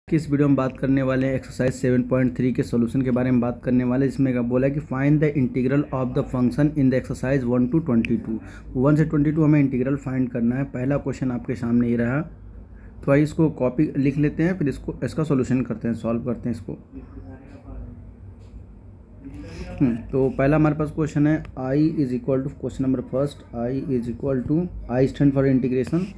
कि इस वीडियो में बात करने वाले हैं एक्सरसाइज 7.3 के सॉल्यूशन के बारे में बात करने वाले, जिसमें बोला है कि find the integral of the function in the exercise 1 to 22। 1 से 22 हमें इंटीग्रल फाइंड करना है। पहला क्वेश्चन आपके सामने ये रहा, तो आइए इसको कॉपी लिख लेते हैं, फिर इसका सॉल्यूशन करते हैं, सॉल्व करते हैं इसको। तो पहला हमारे पास क्वेश्चन है I is equal to, question number first, I is equal to, I stand for integration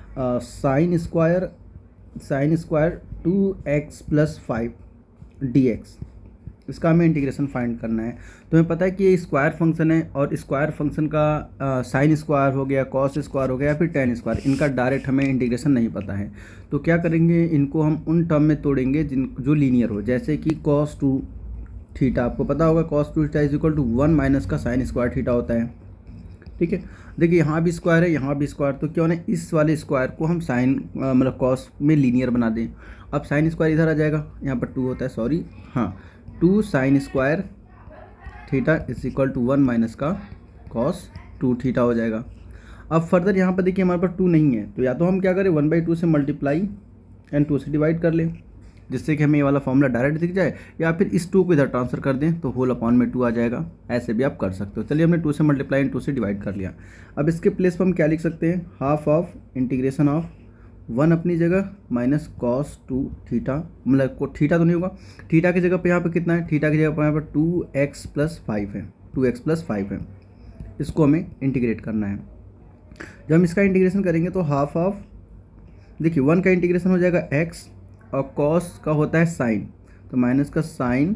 sine square 2x + 5 dx। इसका हमें इंटीग्रेशन फाइंड करना है। तो हमें पता है कि ये स्क्वायर फंक्शन है और स्क्वायर फंक्शन का साइन स्क्वायर हो गया, कॉस स्क्वायर हो गया, फिर टेन स्क्वायर, इनका डायरेक्ट हमें इंटीग्रेशन नहीं पता है। तो क्या करेंगे, इनको हम उन टर्म में तोड़ेंगे जो लीनियर हो, जैसे कि cos 2 थीटा, आपको पता होगा cos 2 theta is equal to 1 minus का साइन स्क्वायर थीटा होता है। ठीक है, देखिए यहाँ भी स्क्वायर है, यहाँ भी स्क्वायर, तो क्यों ना इस वाले स्क्वायर को हम साइन मतलब कॉस में लीनियर बना दें। अब साइन स्क्वायर इधर आ जाएगा, यहाँ पर 2 होता है, सॉरी, हाँ, 2 sine square theta is equal to 1 minus का कॉस 2 थीटा हो जाएगा। अब फर्दर यहाँ पर देखिए हमारे पास 2 नहीं है, तो या तो हम क्या करें 1/2 से मल्टीप्लाई एंड 2 से डिवाइड कर लें, जिससे कि हमें ये वाला फॉर्मूला डायरेक्ट दिख जाए, या फिर इस 2 को इधर ट्रांसफर कर दें तो होल अपॉन में 2 आ जाएगा। ऐसे भी आप कर सकते हो। चलिए हमने 2 से मल्टीप्लाई एंड 2 से डिवाइड कर लिया। अब इसके प्लेस पर हम क्या लिख सकते हैं, हाफ ऑफ इंटीग्रेशन ऑफ 1 अपनी जगह माइनस कॉस 2 थीटा, मतलब थीटा तो नहीं होगा, थीटा की जगह पर यहाँ पर कितना है, थीटा की जगह पर यहाँ पर 2x + 5 है, 2x + 5 है। इसको हमें इंटीग्रेट करना है। जब हम इसका इंटीग्रेशन करेंगे तो हाफ ऑफ, देखिए 1 का इंटीग्रेशन हो जाएगा x, और कॉस का होता है साइन, तो माइनस का साइन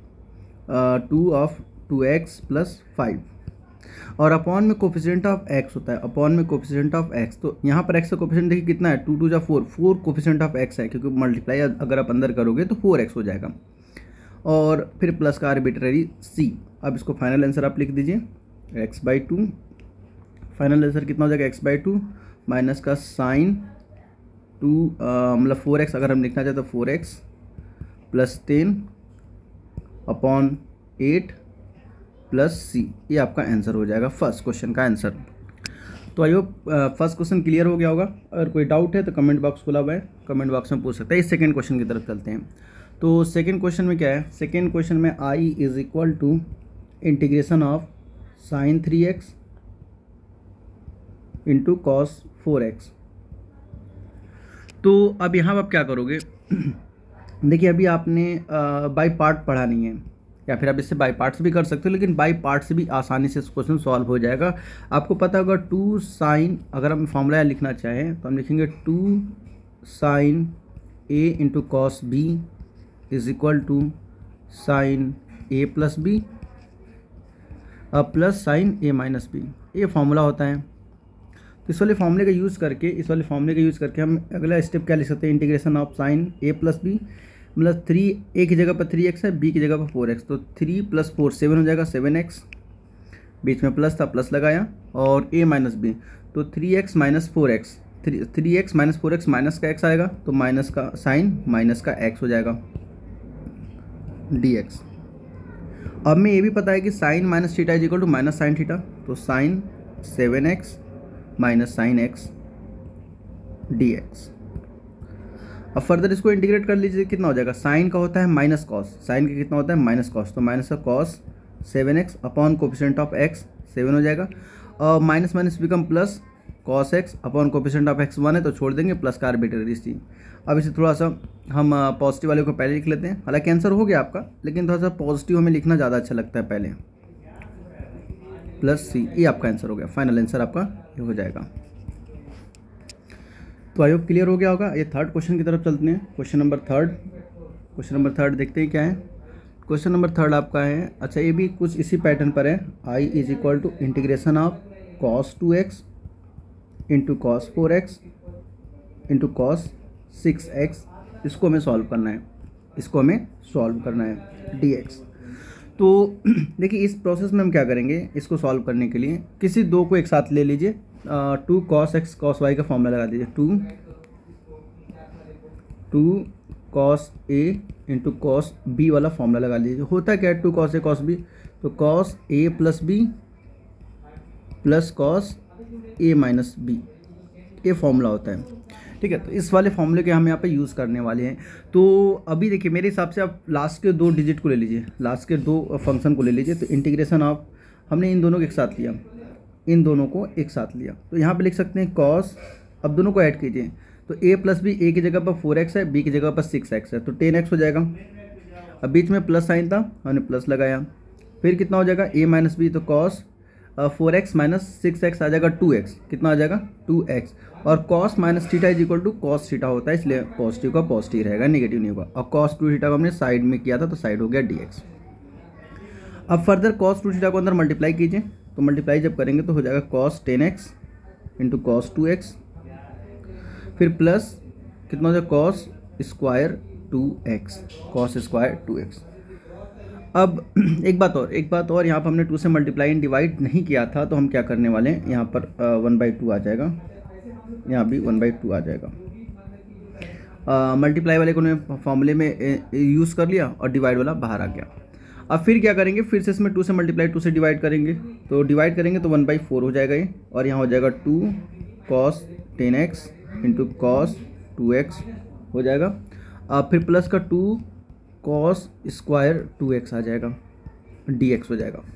2 ऑफ 2x + 5, और अपॉन में कोफिशिएंट ऑफ x होता है, अपॉन में कोफिशिएंट ऑफ x। तो यहाँ पर x का कोफिशिएंट देखिए कितना है, 2 × 2 = 4, 4 कोफिशिएंट ऑफ x है, क्योंकि मल्टीप्लाई अगर आप अंदर करोगे तो 4x हो जाएगा, और फिर प्लस का आर्बिट्ररी c। अब इसको फाइनल आंसर आप लिख दीजिए x/2, फाइनल आंसर कितना हो जाएगा x/2 माइनस का साइन 2 मतलब 4x, अगर हम लिखना चाहते तो 4x + 10 अपॉन 8 + c। ये आपका आंसर हो जाएगा फर्स्ट क्वेश्चन का आंसर। तो I hope first question clear हो गया होगा। अगर कोई डाउट है तो कमेंट बॉक्स खुला हुआ है, कमेंट बॉक्स में पूछ सकते हैं। इस सेकेंड क्वेश्चन की तरफ चलते हैं। तो सेकेंड क्वेश्चन में क्या है, सेकेंड क्वेश्चन में I is equal to integration of sine 3x into cos 4x। तो अब यहाँ आप क्या करोगे, देखिए अभी आपने बाय पार्ट पढ़ा नहीं है, या फिर आप इससे बाय पार्ट्स भी कर सकते हो, लेकिन बाय पार्ट्स भी आसानी से क्वेश्चन सॉल्व हो जाएगा। आपको पता होगा 2 साइन, अगर हम फॉर्मूला लिखना चाहें तो हम लिखेंगे 2 sine a into cos b is equal to sine a + b plus sine a - b। ये फॉर्मूला होता है। तो इस वाले फॉर्मूले का यूज़ करके हम अगला स्टेप क्या लिख सकते हैं, integration of sine a + b, मतलब 3 a की जगह पर 3x है, b की जगह पर 4x, तो 3 + 4 7 हो जाएगा, 7x, बीच में प्लस था, प्लस लगाया, और a - b, तो 3x - 4x, 3x - 4x minus का x आएगा, तो माइनस का साइन माइनस का x हो जाएगा dx। अब हमें ये भी पता है कि sine minus theta is equal to minus sine theta, तो sine 7x minus sine x dx। अब फर्दर इसको इंटीग्रेट कर लीजिए, कितना हो जाएगा, साइन का होता है माइनस कॉस, साइन का कितना होता है माइनस कॉस, तो माइनस का cos 7x upon coefficient of x 7 हो जाएगा, और minus minus become plus cos x upon coefficient of x 1 है, तो छोड़ देंगे, प्लस का आर्बिट्ररी c। अब इसे थोड़ा सा हम पॉजिटिव वाले को पहले लिख लेते हैं, हालांकि आंसर हो गया आपका, लेकिन थोड़ा सा पॉजिटिव हमें लिखना ज़्यादा अच्छा लगता है पहले, + c। ये आपका आंसर हो गया, फाइनल आंसर आपका ये हो जाएगा। तो आई होप क्लियर हो गया होगा। ये थर्ड क्वेश्चन की तरफ चलते हैं, क्वेश्चन नंबर थर्ड देखते हैं क्या है। क्वेश्चन नंबर थर्ड आपका है, अच्छा ये भी कुछ इसी पैटर्न पर है, I is equal to integration of cos 2x into cos 4x into cos 6x। इसको हमें सॉल्व करना है, dx। तो देखिए इस प्रोसेस में हम क्या करेंगे, इसको सॉल्व करने के लिए किसी 2 को एक साथ ले लीजिए, 2 cos x cos y का फॉर्मूला लगा दीजिए, 2 cos a into cos b वाला फॉर्मूला लगा लीजिए। होता क्या है 2 cos a cos b, तो cos a + b plus cos a - b, ये फॉर्मूला होता है। ठीक है। तो इस वाले फॉर्मूले के हम यहाँ पे यूज़ करने वाले हैं। तो अभी देखिए मेरे हिसाब से आप लास्ट के 2 डिजिट को ले लीजिए, लास्ट के 2 फंक्शन को ले लीजिए। तो इंटीग्रेशन ऑफ, हमने इन दोनों को एक साथ लिया, इन दोनों को एक साथ लिया, तो यहाँ पे लिख सकते हैं कॉस, अब दोनों को ऐड कीजिए तो a प्लस बी, a की जगह पर 4x है, b की जगह पर 6x है, तो 10x हो जाएगा। अब बीच में प्लस साइन था, हमने प्लस लगाया, फिर कितना हो जाएगा a माइनस बी, तो कॉस 4x माइनस 6x आ जाएगा 2x, कितना आ जाएगा 2x। और cos minus theta is equal to cos theta होता है, इसलिए पॉजिटिव का पॉजिटिव रहेगा, नेगेटिव नहीं होगा। और कॉस 2 थीटा को हमने साइड में किया था तो साइड हो गया dx। अब फर्दर कॉस 2 थीटा को अंदर मल्टीप्लाई कीजिए, तो मल्टीप्लाई जब करेंगे तो हो जाएगा cos 10x into cos 2x, फिर प्लस कितना हो जाएगा cos square 2x, cos square 2x। अब एक बात और यहाँ पर हमने 2 से मल्टीप्लाई एंड डिवाइड नहीं किया था, तो हम क्या करने वाले हैं, यहाँ पर 1/2 आ जाएगा, यहाँ भी 1/2 आ जाएगा। मल्टीप्लाई वाले को हमने फॉर्मूले में यूज़ कर लिया और डिवाइड वाला बाहर आ गया। अब फिर क्या करेंगे, फिर से इसमें 2 से मल्टीप्लाई 2 से डिवाइड करेंगे, तो डिवाइड करेंगे तो 1/4 हो जाएगा ये, और यहाँ हो जाएगा 2 cos 10x into cos 2x हो जाएगा। अब फिर प्लस का 2 कॉस स्क्वायर 2x आ जाएगा, dx हो जाएगा।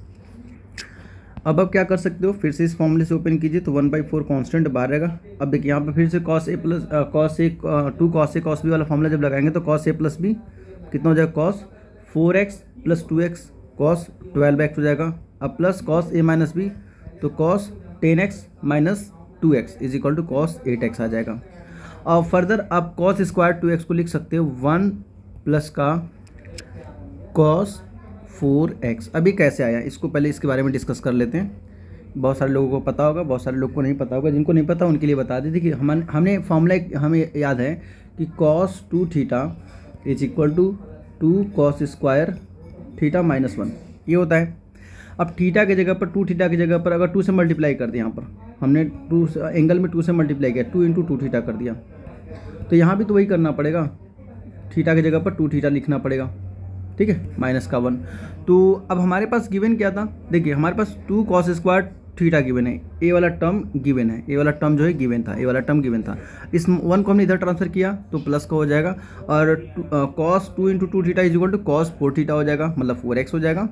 अब आप क्या कर सकते हो, फिर से इस फॉर्मूले से ओपन कीजिए तो 1/4 कांस्टेंट बाहर रहेगा। अब देखिए यहाँ पर फिर से cos a plus cos a 2 cos a cos b वाला फॉर्मूला जब लगाएंगे तो कॉस ए प्लस बी कितना हो जाएगा, cos 4x plus 2x cos 12x हो जाएगा। अब plus cos a minus b, तो cos 10x minus 2x is equal to cos 8x आ जाएगा। और फर्दर आप कॉस स्क्वायर 2x को लिख सकते हो 1 प्लस का कॉस 4x। अभी कैसे आया, इसको पहले इसके बारे में डिस्कस कर लेते हैं। बहुत सारे लोगों को पता होगा, बहुत सारे लोगों को नहीं पता होगा, जिनको नहीं पता उनके लिए बता दें। देखिए हमने फॉर्मूला हमें याद है कि cos 2 theta is equal to 2 cos square theta minus 1, ये होता है। अब थीटा की जगह पर 2 थीटा की जगह पर अगर 2 से मल्टीप्लाई कर दिया, यहाँ पर हमने 2 एंगल में 2 से मल्टीप्लाई किया, 2 इंटू 2 थीटा कर दिया, तो यहाँ भी तो वही करना पड़ेगा, थीटा की जगह पर 2 थीटा लिखना पड़ेगा, ठीक है, माइनस का 1। तो अब हमारे पास गिवन क्या था, देखिए हमारे पास 2 कॉस स्क्वायर थीटा गिवन है, ए वाला टर्म गिवन है, ए वाला टर्म जो है गिवन था, ए वाला टर्म गिवन था। इस 1 को हमने इधर ट्रांसफर किया तो प्लस का हो जाएगा, और cos 2 into 2 theta is equal to cos 4 theta हो जाएगा, मतलब 4x हो जाएगा,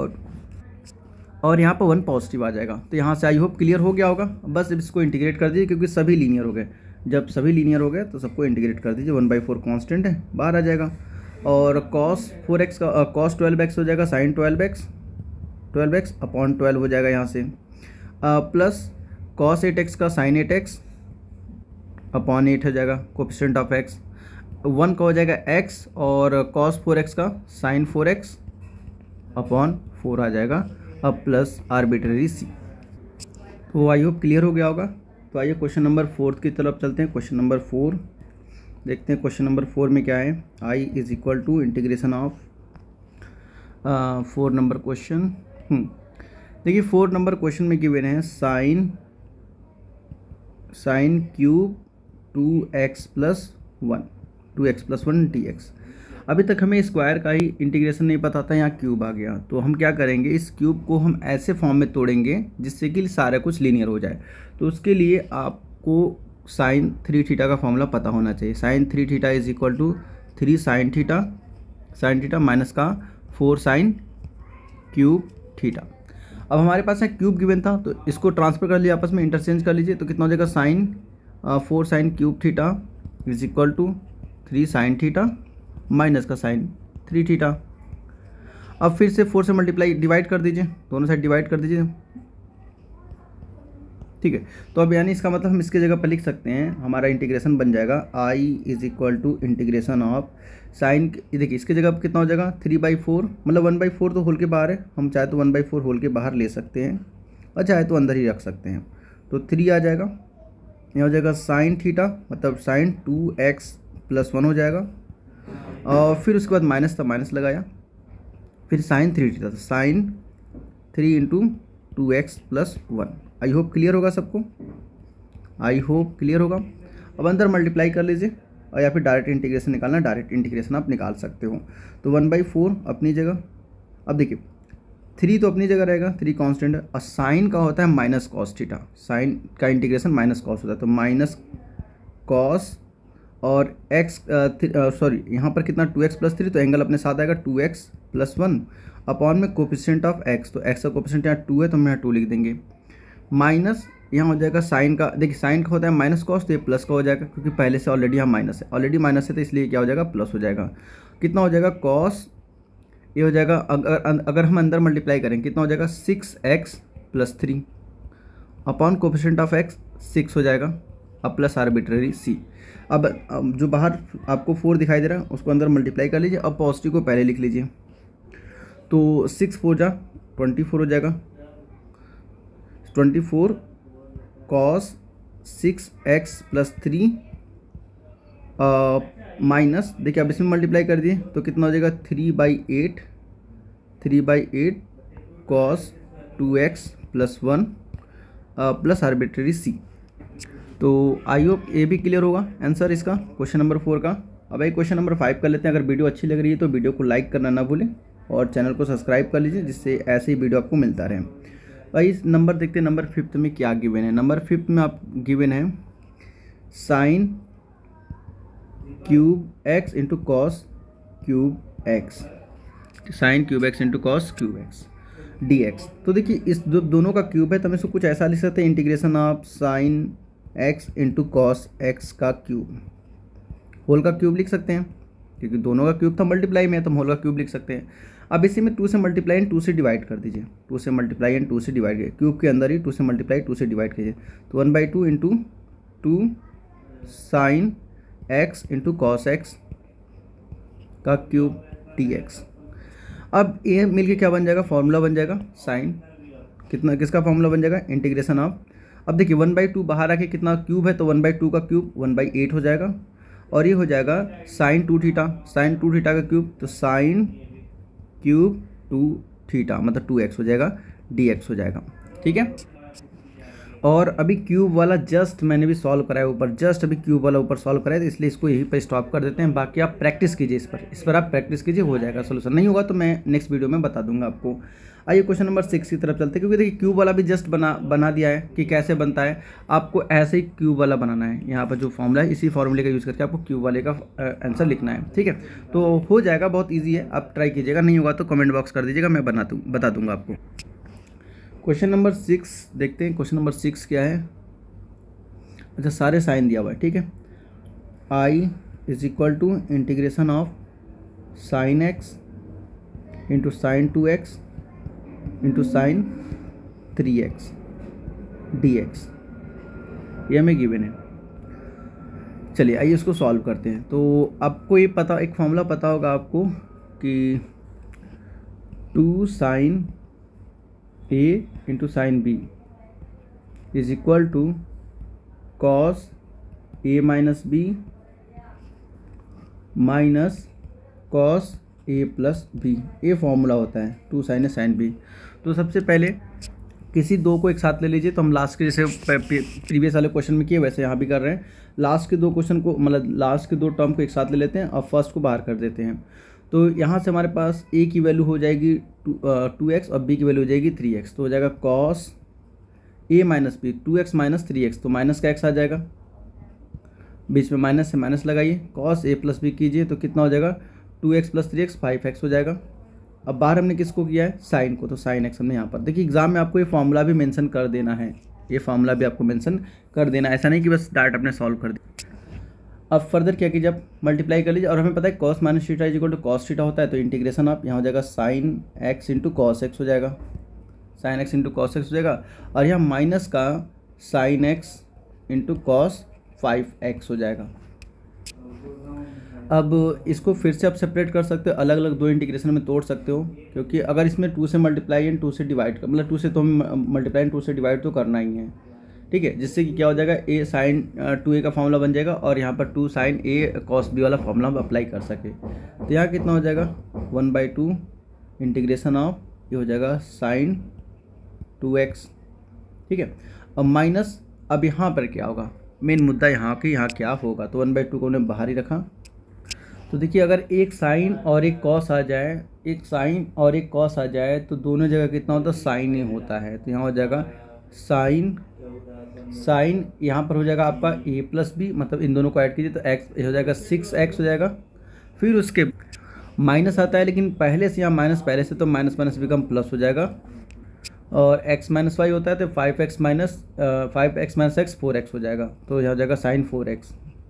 और यहाँ पर 1 पॉजिटिव आ जाएगा। तो यहाँ से आई होप क्लियर हो गया होगा। बस इसको इंटीग्रेट कर दीजिए, क्योंकि सभी लीनियर हो गए। जब सभी लीनियर हो गए तो सबको इंटीग्रेट कर दीजिए, 1/4 कांस्टेंट है, बाहर आ जाएगा। और कॉस 4x का कॉस 12x हो जाएगा साइन 12x अपॉन 12 हो जाएगा यहाँ से, प्लस कॉस 8x का साइन 8x अपॉन 8 हो जाएगा, कोएफिशिएंट ऑफ x 1 का हो जाएगा x, और कॉस 4x का साइन 4x अपॉन 4 आ जाएगा, अब प्लस आर्बिट्रेरी c। तो आई होप क्लियर हो गया होगा। तो आइए क्वेश्चन नंबर 4 की तरफ चलते हैं। क्वेश्चन नंबर 4 देखते हैं। क्वेश्चन नंबर 4 में क्या है, i is equal to integration of 4 number question. देखिए 4 नंबर क्वेश्चन में गिवन है sine cube 2x plus 1 dx। अभी तक हमें स्क्वायर का ही इंटीग्रेशन नहीं पता था, यहाँ क्यूब आ गया, तो हम क्या करेंगे, इस क्यूब को हम ऐसे फॉर्म में तोड़ेंगे जिससे कि सारा कुछ लीनियर हो जाए। तो उसके लिए आपको साइन 3 थीटा का फॉर्मूला पता होना चाहिए। Sine 3 theta is equal to 3 sine theta minus का 4 साइन क्यूब थीटा। अब हमारे पास है क्यूब गिवन था, तो इसको ट्रांसफर कर लिया, आपस में इंटरचेंज कर लीजिए, तो कितना हो जाएगा, sine 4 sine cube theta is equal to 3 sine theta minus का साइन 3 थीटा। अब फिर से 4 से मल्टीप्लाई डिवाइड कर दीजिए, दोनों साइड डिवाइड कर दीजिए, ठीक है। तो अब यानी इसका मतलब हम इसके जगह पर लिख सकते हैं, हमारा इंटीग्रेशन बन जाएगा i is equal to integration of sine, देखिए इसके जगह पर कितना हो जाएगा 3/4, मतलब 1/4 तो होल के बाहर है, हम चाहे तो 1/4 होल के बाहर ले सकते हैं और चाहे तो अंदर ही रख सकते हैं। तो 3 आ जाएगा, यहाँ हो जाएगा साइन थीटा, मतलब साइन 2x प्लस 1 हो जाएगा, और फिर उसके बाद माइनस था, माइनस लगाया, फिर sine 3 theta, sine 3 into 2x plus 1। I hope clear होगा सबको, आई होप क्लियर होगा। अब अंदर मल्टीप्लाई कर लीजिए, और या फिर डायरेक्ट इंटीग्रेशन निकालना, डायरेक्ट इंटीग्रेशन आप निकाल सकते हो। तो 1/4 अपनी जगह, अब देखिए 3 तो अपनी जगह रहेगा, 3 कांस्टेंट है, और साइन का होता है माइनस कॉस थीटा, साइन का इंटीग्रेशन माइनस कॉस होता है, तो माइनस कॉस और एक्स सॉरी यहाँ पर कितना 2x प्लस 3, तो एंगल अपने साथ आएगा 2x प्लस 1 अपॉन में कोफिशिएंट ऑफ x, तो x का कोफिशिएंट यहाँ 2 है तो हम यहाँ 2 लिख देंगे, माइनस यहाँ हो जाएगा साइन का, देखिए साइन का होता है माइनस कॉस, तो ये प्लस का हो जाएगा क्योंकि पहले से ऑलरेडी यहाँ माइनस है, ऑलरेडी माइनस है तो इसलिए क्या हो जाएगा प्लस हो जाएगा। कितना हो जाएगा कॉस, ये हो जाएगा अगर हम अंदर मल्टीप्लाई करें कितना हो जाएगा 6x plus 3 upon coefficient of x 6 हो जाएगा, अब प्लस आर्बिट्ररी c। अब जो बाहर आपको 4 दिखाई दे रहा है उसको अंदर मल्टीप्लाई कर लीजिए, अब पॉजिटिव को पहले लिख लीजिए, तो 6 4 जा 24 हो जाएगा, 24 कॉस 6x प्लस 3 माइनस, देखिए अब इसमें मल्टीप्लाई कर दिए तो कितना हो जाएगा 3/8 cos 2x plus 1 plus arbitrary c। तो आई होप ये भी क्लियर होगा आंसर इसका क्वेश्चन नंबर 4 का। अब एक क्वेश्चन नंबर 5 कर लेते हैं। अगर वीडियो अच्छी लग रही है तो वीडियो को लाइक करना ना भूलें और चैनल को सब्सक्राइब कर लीजिए जिससे ऐसे ही वीडियो आपको मिलता रहे। भाई इस नंबर देखते हैं, नंबर 5 में क्या गिवन है। नंबर 5 में आप गिवन है sine cube x into cos cube x, sine cube x into cos cube x d x. तो देखिए इस दोनों का क्यूब है तो हम इसको कुछ ऐसा लिख सकते हैं, integration of sine x into cos x का क्यूब, होल का क्यूब लिख सकते हैं क्योंकि दोनों का क्यूब था मल्टीप्लाई में, तो हम होल का क्यूब लिख सकते हैं। अब इसी में 2 से मल्टीप्लाई एंड 2 से डिवाइड कर दीजिए, 2 से मल्टीप्लाई एंड 2 से डिवाइड कीजिए, क्यूब के अंदर ही 2 से मल्टीप्लाई 2 से डिवाइड कीजिए, तो 1/2 into 2 sine x into cos x का क्यूब डी एक्स। अब ये मिलके क्या बन जाएगा, फॉर्मूला बन जाएगा साइन, कितना किसका फॉर्मूला बन जाएगा, इंटीग्रेशन ऑफ, अब देखिए 1/2 बाहर आके कितना क्यूब है तो 1/2 का क्यूब 1/8 हो जाएगा, और ये हो जाएगा साइन 2 थीटा, साइन 2 थीटा का क्यूब तो साइन क्यूब 2 थीटा मतलब 2x हो जाएगा, dx हो जाएगा। ठीक है, और अभी क्यूब वाला जस्ट मैंने भी सॉल्व कराया ऊपर, जस्ट अभी क्यूब वाला ऊपर सॉल्व कराया तो इसलिए इसको यहीं पर स्टॉप कर देते हैं। बाकी आप प्रैक्टिस कीजिए, इस पर आप प्रैक्टिस कीजिए, हो जाएगा सोल्यूशन। नहीं होगा तो मैं नेक्स्ट वीडियो में बता दूंगा आपको। आइए क्वेश्चन नंबर 6 की तरफ चलते हैं, क्योंकि देखिए क्यूब वाला भी जस्ट बना दिया है कि कैसे बनता है। आपको ऐसे ही क्यूब वाला बनाना है, यहाँ पर जो फॉर्मूला है इसी फॉर्मूले का यूज़ करके आपको क्यूब वाले का आंसर लिखना है। ठीक है, तो हो जाएगा, बहुत ईजी है, आप ट्राई कीजिएगा। नहीं होगा तो कमेंट बॉक्स कर दीजिएगा, मैं बता दूंगा आपको। क्वेश्चन नंबर 6 देखते हैं। क्वेश्चन नंबर 6 क्या है, अच्छा सारे साइन दिया हुआ है। ठीक है, I is equal to integration of sine x into sine 2x into sine 3x dx, ये हमें गिवन है। चलिए आइए इसको सॉल्व करते हैं। तो आपको ये पता, एक फॉर्मूला पता होगा आपको कि 2 sine a into sine b is equal to cos a minus b minus cos a plus b, ये फॉर्मूला होता है 2 साइन a साइन b। तो सबसे पहले किसी दो को एक साथ ले लीजिए, तो हम लास्ट के जैसे प्रीवियस वाले क्वेश्चन में किए वैसे यहाँ भी कर रहे हैं। लास्ट के दो क्वेश्चन को मतलब लास्ट के दो टर्म को एक साथ ले लेते हैं और फर्स्ट को बाहर कर देते हैं। तो यहाँ से हमारे पास a की वैल्यू हो जाएगी 2x और b की वैल्यू हो जाएगी 3x, तो हो जाएगा cos a minus b 2x minus 3x, तो माइनस का x आ जाएगा, बीच में माइनस से माइनस लगाइए, कॉस a प्लस b कीजिए तो कितना हो जाएगा 2x प्लस 3x 5x हो जाएगा। अब बाहर हमने किसको किया है, साइन को, तो साइन x हमने यहाँ पर, देखिए एग्जाम में आपको ये फॉर्मूला भी मेंशन कर देना है, ये फॉर्मूला भी आपको मेंशन कर देना है, ऐसा नहीं कि बस डायरेक्ट आपने सॉल्व कर दिया। अब फर्दर क्या कीजिए, आप मल्टीप्लाई कर लीजिए, और हमें पता है cos minus theta is equal to cos theta होता है, तो इंटीग्रेशन आप यहाँ हो जाएगा sine x into cos x हो जाएगा, sine x into cos x हो जाएगा, और यहाँ माइनस का sign x into cos 5x हो जाएगा। अब इसको फिर से आप सेपरेट कर सकते हो, अलग अलग दो इंटीग्रेशन में तोड़ सकते हो, क्योंकि अगर इसमें 2 से मल्टीप्लाई एंड 2 से डिवाइड कर, मतलब 2 से तो मल्टीप्लाई एंड 2 से डिवाइड तो करना ही है। ठीक है, जिससे कि क्या हो जाएगा a साइन 2a का फॉर्मूला बन जाएगा, और यहाँ पर 2 साइन a कॉस b वाला फॉर्मूला हम अप्लाई कर सके। तो यहाँ कितना हो जाएगा 1/2 इंटीग्रेशन ऑफ, ये हो जाएगा साइन 2x। ठीक है, अब माइनस, अब यहाँ पर क्या होगा, मेन मुद्दा यहाँ कि यहाँ क्या होगा, तो 1/2 को हमने बाहर ही रखा। तो देखिए अगर एक साइन और एक कॉस आ जाए, एक साइन और एक कॉस आ जाए तो दोनों जगह कितना होता है, साइन ही होता है, तो यहाँ हो जाएगा साइन यहाँ पर हो जाएगा आपका a प्लस बी, मतलब इन दोनों को ऐड कीजिए तो x हो जाएगा 6x हो जाएगा। फिर उसके माइनस आता है, लेकिन पहले से यहाँ माइनस पहले से, तो माइनस माइनस बिकम प्लस हो जाएगा। और x माइनस वाई होता है तो 5x माइनस 5x 4x हो जाएगा, तो यहाँ हो जाएगा साइन 4x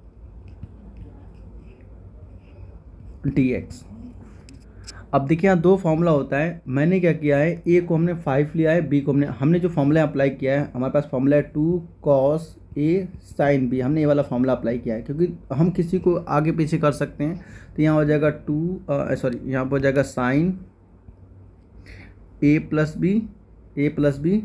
dx। अब देखिए यहाँ दो फॉर्मूला होता है, मैंने क्या किया है, ए को हमने 5 लिया है, बी को हमने जो फॉर्मूला अप्लाई किया है, हमारे पास फॉर्मूला है 2 cos a sin b, हमने ये वाला फॉर्मूला अप्लाई किया है क्योंकि हम किसी को आगे पीछे कर सकते हैं। तो यहाँ हो जाएगा यहाँ पर हो जाएगा sine a plus b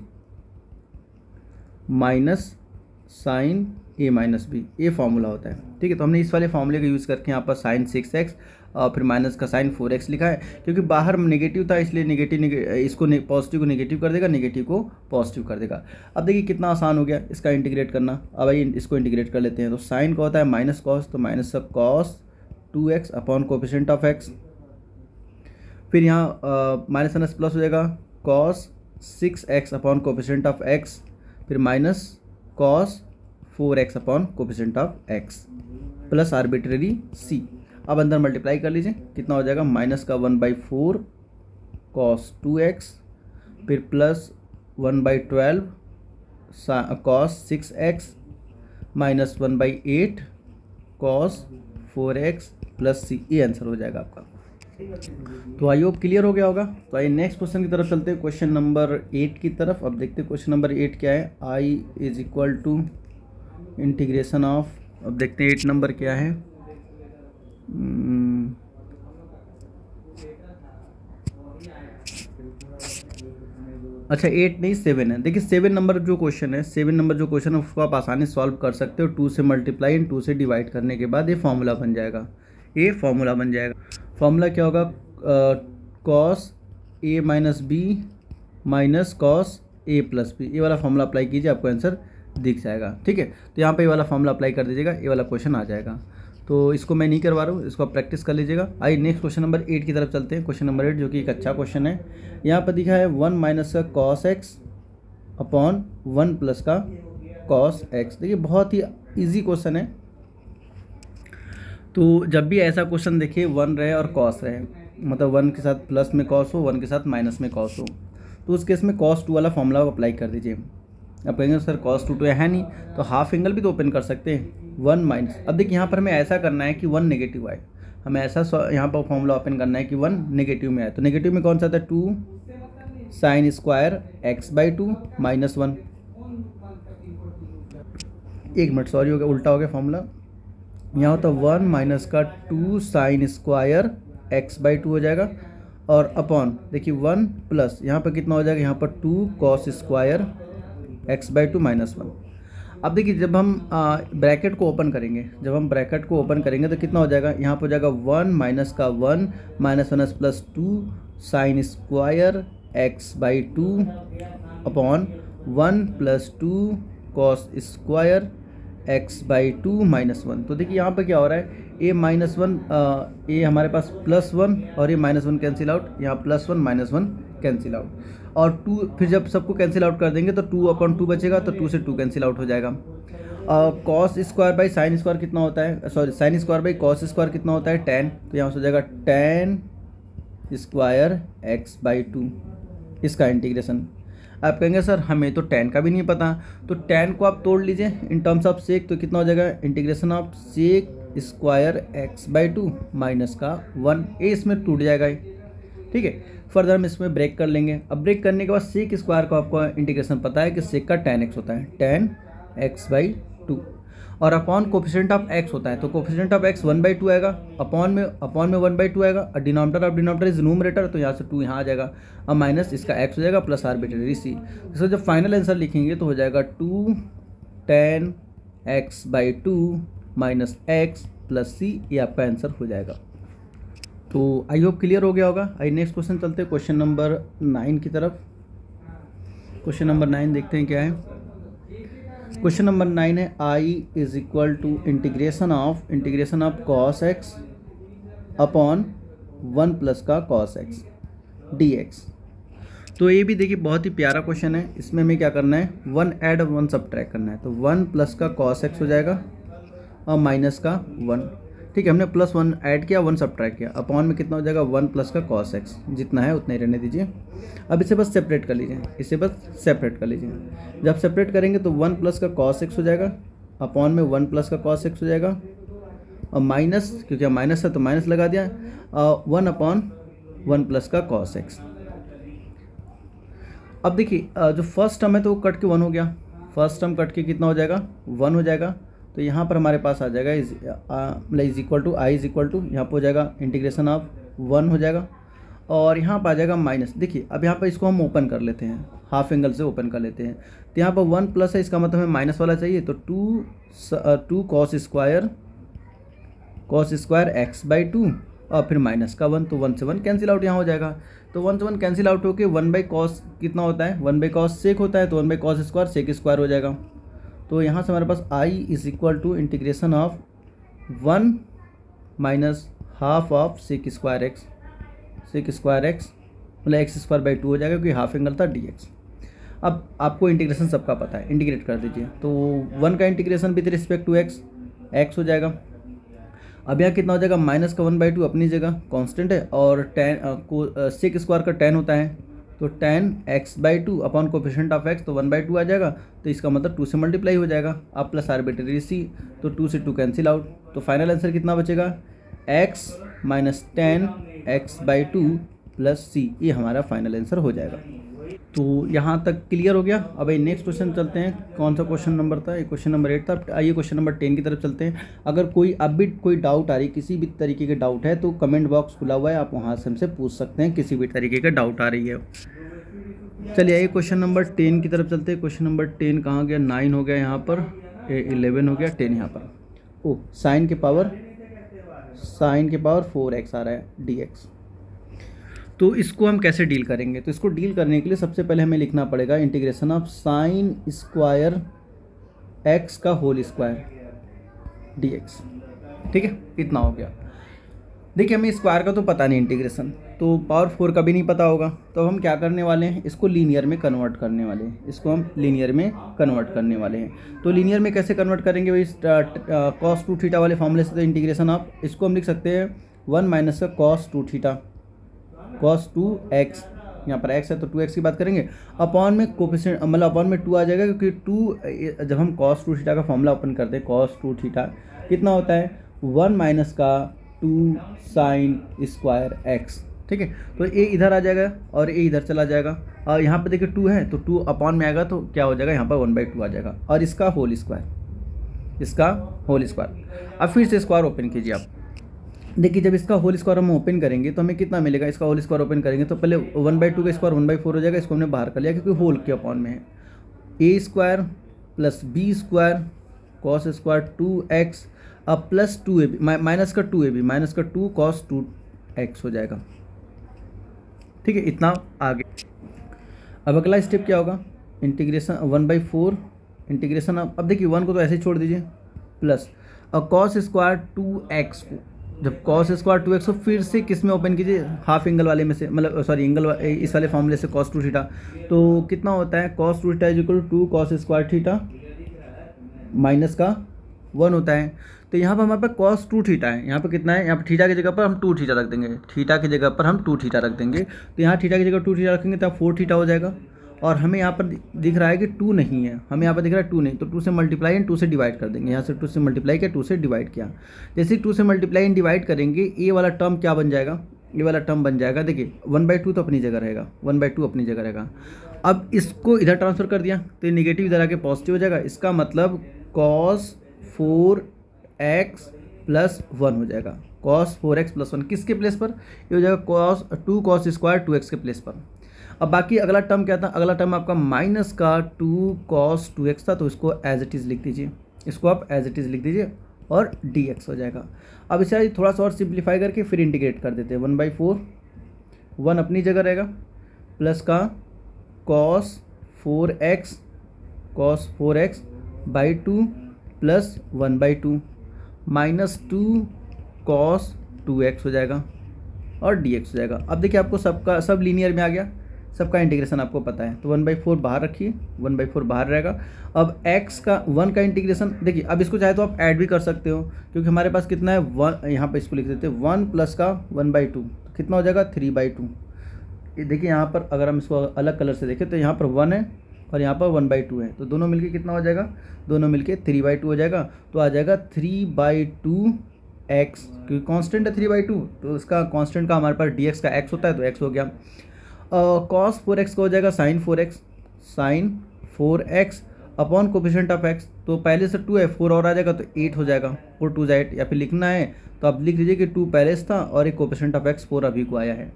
minus sine a minus b, ये फॉर्मूला होता है। ठीक है, तो हमने इस वाले फॉर्मूले का यूज़ करके यहाँ पर साइन 6x और फिर माइनस का साइन 4x लिखा है, क्योंकि बाहर नेगेटिव था इसलिए इसको पॉजिटिव को नेगेटिव कर देगा, नेगेटिव को पॉजिटिव कर देगा। अब देखिए कितना आसान हो गया इसका इंटीग्रेट करना। अब आइए इसको इंटीग्रेट कर लेते हैं। तो साइन का होता है माइनस कॉस, तो माइनस का cos 2x upon coefficient of x। फिर यहाँ माइनस माइनस प्लस हो जाएगा cos 6x upon coefficient of x, फिर minus cos 4x upon coefficient of x plus arbitrary c। अब अंदर मल्टीप्लाई कर लीजिए, कितना हो जाएगा, माइनस का 1/4 कॉस 2x, फिर plus 1/12 cos 6x minus 1/8 cos 4x plus c। ये आंसर हो जाएगा आपका। तो आई होप क्लियर हो गया होगा। तो आइए नेक्स्ट क्वेश्चन की तरफ चलते हैं, क्वेश्चन नंबर 8 की तरफ। अब देखते हैं क्वेश्चन नंबर 8 क्या है। i is equal to integration of, अब देखते हैं 8 नंबर क्या है। अच्छा 8 नहीं 7 है। देखिए 7 नंबर जो क्वेश्चन है, 7 नंबर जो क्वेश्चन है उसको आप आसानी से सॉल्व कर सकते हो। 2 से मल्टीप्लाई एंड 2 से डिवाइड करने के बाद ये फॉर्मूला बन जाएगा। ये फॉर्मूला बन जाएगा। फॉर्मूला क्या होगा, cos a minus b minus cos a plus b. ये वाला फॉर्मूला अप्लाई कीजिए, आपको आंसर दिख जाएगा। ठीक है, तो यहाँ पे ये वाला फॉर्मूला अप्लाई कर दीजिएगा, ये वाला क्वेश्चन आ जाएगा। तो इसको मैं नहीं करवा रहा हूँ, इसको आप प्रैक्टिस कर लीजिएगा। आइए नेक्स्ट क्वेश्चन नंबर 8 की तरफ चलते हैं। क्वेश्चन नंबर 8 जो कि एक अच्छा क्वेश्चन है। यहाँ पर दिखा है 1 माइनस का कॉस एक्स अपॉन 1 प्लस का कॉस एक्स। देखिए बहुत ही ईजी क्वेश्चन है। तो जब भी ऐसा क्वेश्चन देखिए 1 रहे और कॉस रहे, मतलब 1 के साथ प्लस में कॉस हो, 1 के साथ माइनस में कॉस हो, तो उस केस में cos 2 वाला फॉर्मूला अप्लाई कर दीजिए। अब कहेंगे सर cos 2 तो है नहीं, तो हाफ एंगल भी तो ओपन कर सकते हैं 1 माइनस। अब देखिए यहाँ पर हमें ऐसा करना है कि 1 नेगेटिव आए, हमें ऐसा यहाँ पर फॉर्मूला ओपन करना है कि 1 नेगेटिव में आए। तो नेगेटिव में कौन सा था, 2 साइन स्क्वायर x/2 माइनस 1। एक मिनट सॉरी हो गया, उल्टा हो गया फॉर्मूला। यहाँ होता 1 माइनस का 2 साइन स्क्वायर x/2 हो जाएगा, और अपॉन देखिए 1 प्लस यहाँ पर कितना हो जाएगा, यहाँ पर 2 कॉस स्क्वायर x/2 माइनस 1। अब देखिए जब हम ब्रैकेट को ओपन करेंगे, तो कितना हो जाएगा, यहाँ पर हो जाएगा 1 माइनस का 1 minus 1 plus 2 sine square x/2 upon 1 plus 2 cos square x/2 minus 1। तो देखिए यहाँ पर क्या हो रहा है, a माइनस 1 a हमारे पास प्लस 1 और ये माइनस 1 कैंसिल आउट, यहाँ प्लस 1 माइनस 1 कैंसिल आउट, और 2 फिर जब सबको कैंसिल आउट कर देंगे तो 2/2 बचेगा, तो 2 से 2 कैंसिल आउट हो जाएगा। Cos square by sine square कितना होता है, sorry sine square by cos square कितना होता है, 10। तो यहाँ से हो जाएगा 10 स्क्वायर x/2, इसका इंटीग्रेशन। आप कहेंगे सर हमें तो 10 का भी नहीं पता, तो 10 को आप तोड़ लीजिए इन टर्म्स ऑफ सेक, तो कितना हो जाएगा, integration of sec square x/2 minus का 1, ए इसमें टूट जाएगा। ठीक है, फर्दर हम इसमें ब्रेक कर लेंगे। अब ब्रेक करने के बाद सेक स्क्वायर को आपको इंटीग्रेशन पता है कि सेक का 10x होता है, 10x/2, और अपॉन कोफिशिएंट ऑफ x होता है, तो कोफिशिएंट ऑफ x 1/2 आएगा, अपॉन में 1/2 आएगा, और डिनोमिनेटर इज न्यूमरेटर, तो यहाँ से 2 यहाँ आ जाएगा, अब माइनस इसका x हो जाएगा प्लस आर्बिट्रेरी c। इसको जब फाइनल आंसर लिखेंगे तो हो जाएगा 2 10x/2 minus x plus c, ये आपका आंसर हो जाएगा। तो आई होप क्लियर हो गया होगा। आइए नेक्स्ट क्वेश्चन चलते हैं क्वेश्चन नंबर 9 की तरफ। क्वेश्चन नंबर 9 देखते हैं क्या है। क्वेश्चन नंबर 9 है i is equal to integration of cos x upon 1 plus का cos x dx। तो ये भी देखिए बहुत ही प्यारा क्वेश्चन है। इसमें हमें क्या करना है, 1 ऐड और 1 सब्ट्रैक्ट करना है। तो 1 प्लस का कॉस एक्स हो जाएगा और माइनस का 1। ठीक है, हमने प्लस 1 ऐड किया, 1 सब्ट्रैक्ट किया, अपॉन में कितना हो जाएगा 1 प्लस का कॉस एक्स, जितना है उतना ही रहने दीजिए। अब इसे बस सेपरेट कर लीजिए, इसे बस सेपरेट कर लीजिए। जब सेपरेट करेंगे तो 1 प्लस का कॉस एक्स हो जाएगा, अपॉन में 1 प्लस का कॉस एक्स हो जाएगा, और माइनस, क्योंकि माइनस है तो माइनस लगा दिया, 1 अपॉन 1 प्लस का कॉस एक्स। अब देखिए जो फर्स्ट टर्म है तो वो कट के 1 हो गया, फर्स्ट टर्म कट के कितना हो जाएगा 1 हो जाएगा। तो यहाँ पर हमारे पास आ जाएगा is equal to I is equal to, यहाँ पर हो जाएगा इंटीग्रेशन ऑफ 1 हो जाएगा, और यहाँ पर आ जाएगा माइनस। देखिए अब यहाँ पर इसको हम ओपन कर लेते हैं, हाफ एंगल से ओपन कर लेते हैं। तो यहाँ पर 1 प्लस है, इसका मतलब हमें माइनस वाला चाहिए, तो 2 कॉस स्क्वायर एक्स बाई 2 और फिर माइनस का 1, तो 1 से 1 कैंसिल आउट यहाँ हो जाएगा। तो 1 से 1 कैंसिल आउट होकर 1 बाई कॉस कितना होता है, 1 बाई कॉस सेक होता है, तो 1 by cos square sec square हो जाएगा। तो यहाँ से हमारे पास I is equal to integration of 1 minus half of sec square x मतलब एक्स स्क्वायर बाई 2 हो जाएगा, क्योंकि हाफ एंगल था dx। अब आपको इंटीग्रेशन सबका पता है, इंटीग्रेट कर दीजिए। तो 1 का integration with respect to x हो जाएगा। अब यहाँ कितना हो जाएगा, माइनस का 1/2 अपनी जगह कांस्टेंट है, और टेन सेक स्क्वायर का 10 होता है, तो 10 x/2 upon coefficient of x, तो 1/2 आ जाएगा। तो इसका मतलब 2 से मल्टीप्लाई हो जाएगा, अब प्लस आर्बिट्रेरी c, तो 2 से 2 कैंसिल आउट। तो फाइनल आंसर कितना बचेगा, x minus 10 x/2 plus c, ये हमारा फाइनल आंसर हो जाएगा। तो यहाँ तक क्लियर हो गया। अब ये नेक्स्ट क्वेश्चन चलते हैं, कौन सा क्वेश्चन नंबर था, ये क्वेश्चन नंबर 8 था। आइए क्वेश्चन नंबर 10 की तरफ चलते हैं। अगर कोई अब भी कोई डाउट आ रही, किसी भी तरीके के डाउट है, तो कमेंट बॉक्स खुला हुआ है, आप वहाँ से हमसे पूछ सकते हैं, किसी भी तरीके का डाउट आ रही है। चलिए आइए क्वेश्चन नंबर 10 की तरफ चलते हैं। क्वेश्चन नंबर 10 कहाँ गया, 9 हो गया यहाँ पर, 11 हो गया, 10 यहाँ पर। ओ साइन के पावर 4x आ रहा है dx। तो इसको हम कैसे डील करेंगे, तो इसको डील करने के लिए सबसे पहले हमें लिखना पड़ेगा integration of sine square x का होल स्क्वायर dx। ठीक है, इतना हो गया। देखिए हमें स्क्वायर का तो पता नहीं इंटीग्रेशन, तो पावर 4 का भी नहीं पता होगा, तो हम क्या करने वाले हैं, इसको लीनियर में कन्वर्ट करने वाले हैं। इसको हम लीनियर में कन्वर्ट करने वाले हैं। तो लीनियर में कैसे कन्वर्ट करेंगे भाई, cos 2 थीटा वाले फॉर्मूले से। तो इंटीग्रेशन ऑफ, इसको हम लिख सकते हैं 1 माइनस का cos 2 थीटा cos 2x, यहाँ पर x है तो 2x की बात करेंगे, अपॉन में कोफिशिएंट मतलब अपॉन में 2 आ जाएगा, क्योंकि 2 जब हम cos 2 थीटा का फॉर्मूला ओपन करते हैं, cos 2 थीटा कितना होता है 1 माइनस का 2 साइन स्क्वायर x। ठीक है, तो ये इधर आ जाएगा और ये इधर चला जाएगा, और यहाँ पे देखिए 2 है तो 2 अपॉन में आएगा, तो क्या हो जाएगा यहाँ पर 1/2 आ जाएगा, और इसका होल स्क्वायर। अब फिर से स्क्वायर ओपन कीजिए आप। देखिए जब इसका होल स्क्वायर हम ओपन करेंगे तो हमें कितना मिलेगा, इसका होल स्क्वायर ओपन करेंगे तो पहले 1/2 का स्क्वायर 1/4 हो जाएगा, इसको हमने बाहर कर लिया क्योंकि होल के अपॉन में है। a square plus b square cos square 2x अब प्लस 2ab माइनस का 2ab माइनस का 2 cos 2x हो जाएगा। ठीक है, इतना आगे। अब अगला स्टेप क्या होगा, इंटीग्रेशन 1/4 इंटीग्रेशन। अब देखिए 1 को तो ऐसे ही छोड़ दीजिए, प्लस और cos स्क्वायर 2x को, जब cos स्क्वायर 2x को फिर से किस में ओपन कीजिए, हाफ एंगल वाले में से, मतलब सॉरी एंगल इस वाले फॉर्मूले से cos 2 थीटा। तो कितना होता है cos 2 theta is equal to 2 cos square theta minus का 1 होता है। तो यहाँ पर हमारे पास cos 2 थीटा है, यहाँ पर कितना है, यहाँ पर थीटा की जगह पर हम 2 थीटा रख देंगे, थीटा की जगह पर हम 2 थीटा रख देंगे। तो यहाँ थीटा की जगह 2 थीटा रखेंगे तो 4 थीटा हो जाएगा, और हमें यहाँ पर दिख रहा है कि 2 नहीं है, हमें यहाँ पर दिख रहा है 2 नहीं, तो 2 से मल्टीप्लाई एंड 2 से डिवाइड कर देंगे। यहाँ से 2 से मल्टीप्लाई किया, 2 से डिवाइड किया, जैसे 2 से मल्टीप्लाई एंड डिवाइड करेंगे, ये वाला टर्म क्या बन जाएगा, ये वाला टर्म बन जाएगा, देखिए 1/2 तो अपनी जगह रहेगा, 1/2 अपनी जगह रहेगा। अब इसको इधर ट्रांसफर कर दिया तो ये निगेटिव इधर आके पॉजिटिव हो जाएगा, इसका मतलब cos 4x प्लस 1 हो जाएगा, cos 4x प्लस 1 किसके प्लेस पर, ये हो जाएगा cos 2 cos स्क्वायर 2x के प्लेस पर। अब बाकी अगला टर्म क्या था, अगला टर्म आपका माइनस का 2 cos 2x था, तो इसको एज इट इज़ लिख दीजिए, इसको आप एज इट इज़ लिख दीजिए और dx हो जाएगा। अब इसे थोड़ा सा और सिंप्लीफाई करके फिर इंटीग्रेट कर देते हैं, 1/4 1 अपनी जगह रहेगा, प्लस का cos 4x by 2 plus 1/2 minus 2 cos 2x हो जाएगा और dx हो जाएगा। अब देखिए आपको सबका सब लीनियर में आ गया, सबका इंटीग्रेशन आपको पता है, तो 1/4 बाहर रखिए, 1/4 बाहर रहेगा। अब x का 1 का इंटीग्रेशन देखिए, अब इसको चाहे तो आप ऐड भी कर सकते हो, क्योंकि हमारे पास कितना है 1, यहाँ पे इसको लिख देते हैं 1 प्लस का 1/2, तो कितना हो जाएगा 3/2। ये देखिए यहाँ पर अगर हम इसको अलग कलर से देखें तो यहाँ पर 1 है और यहाँ पर 1/2 है, तो दोनों मिलके कितना हो जाएगा, दोनों मिलके 3/2 हो जाएगा। तो आ जाएगा 3/2x, क्योंकि कांस्टेंट है 3/2, तो इसका कांस्टेंट का हमारे पास dx का x होता है, तो x हो गया। cos 4x का हो जाएगा sin 4x upon coefficient of x, तो पहले से 2 है, 4 और आ जाएगा तो 8 हो जाएगा, 4 2 8, या फिर लिखना है तो आप लिख लीजिए कि 2 पहले से था और एक कोफिशिएंट ऑफ x 4 अभी को आया है।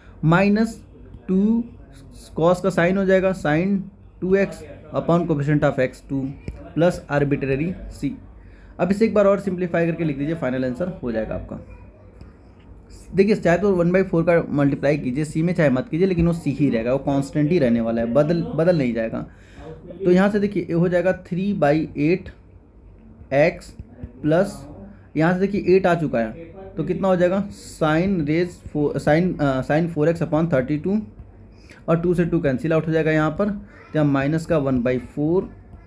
-2 cos का साइन हो जाएगा sin 2x upon coefficient of x 2 plus arbitrary c। अब इसे एक बार और सिंप्लीफाई करके लिख दीजिए, फाइनल आंसर हो जाएगा आपका। देखिए चाहे तो 1/4 का मल्टीप्लाई कीजिए सी में, चाहे मत कीजिए, लेकिन वो सी ही रहेगा, वो कांस्टेंट ही रहने वाला है, बदल नहीं जाएगा। तो यहाँ से देखिए ये हो जाएगा 3/8x प्लस यहाँ से देखिए 8 आ चुका है, तो कितना हो जाएगा sin 4x अपॉन 32, और 2 से 2 कैंसिल आउट हो जाएगा यहाँ पर, जब माइनस का 1/4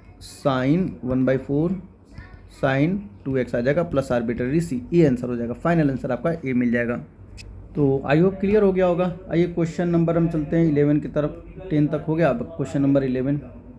sin 2x आ जाएगा प्लस आर्बिट्रेरी c। ये आंसर हो जाएगा, फाइनल आंसर आपका ए मिल जाएगा। तो आई होप क्लियर हो गया होगा। आइए क्वेश्चन नंबर हम चलते हैं 11 की तरफ, 10 तक हो गया, अब question number 11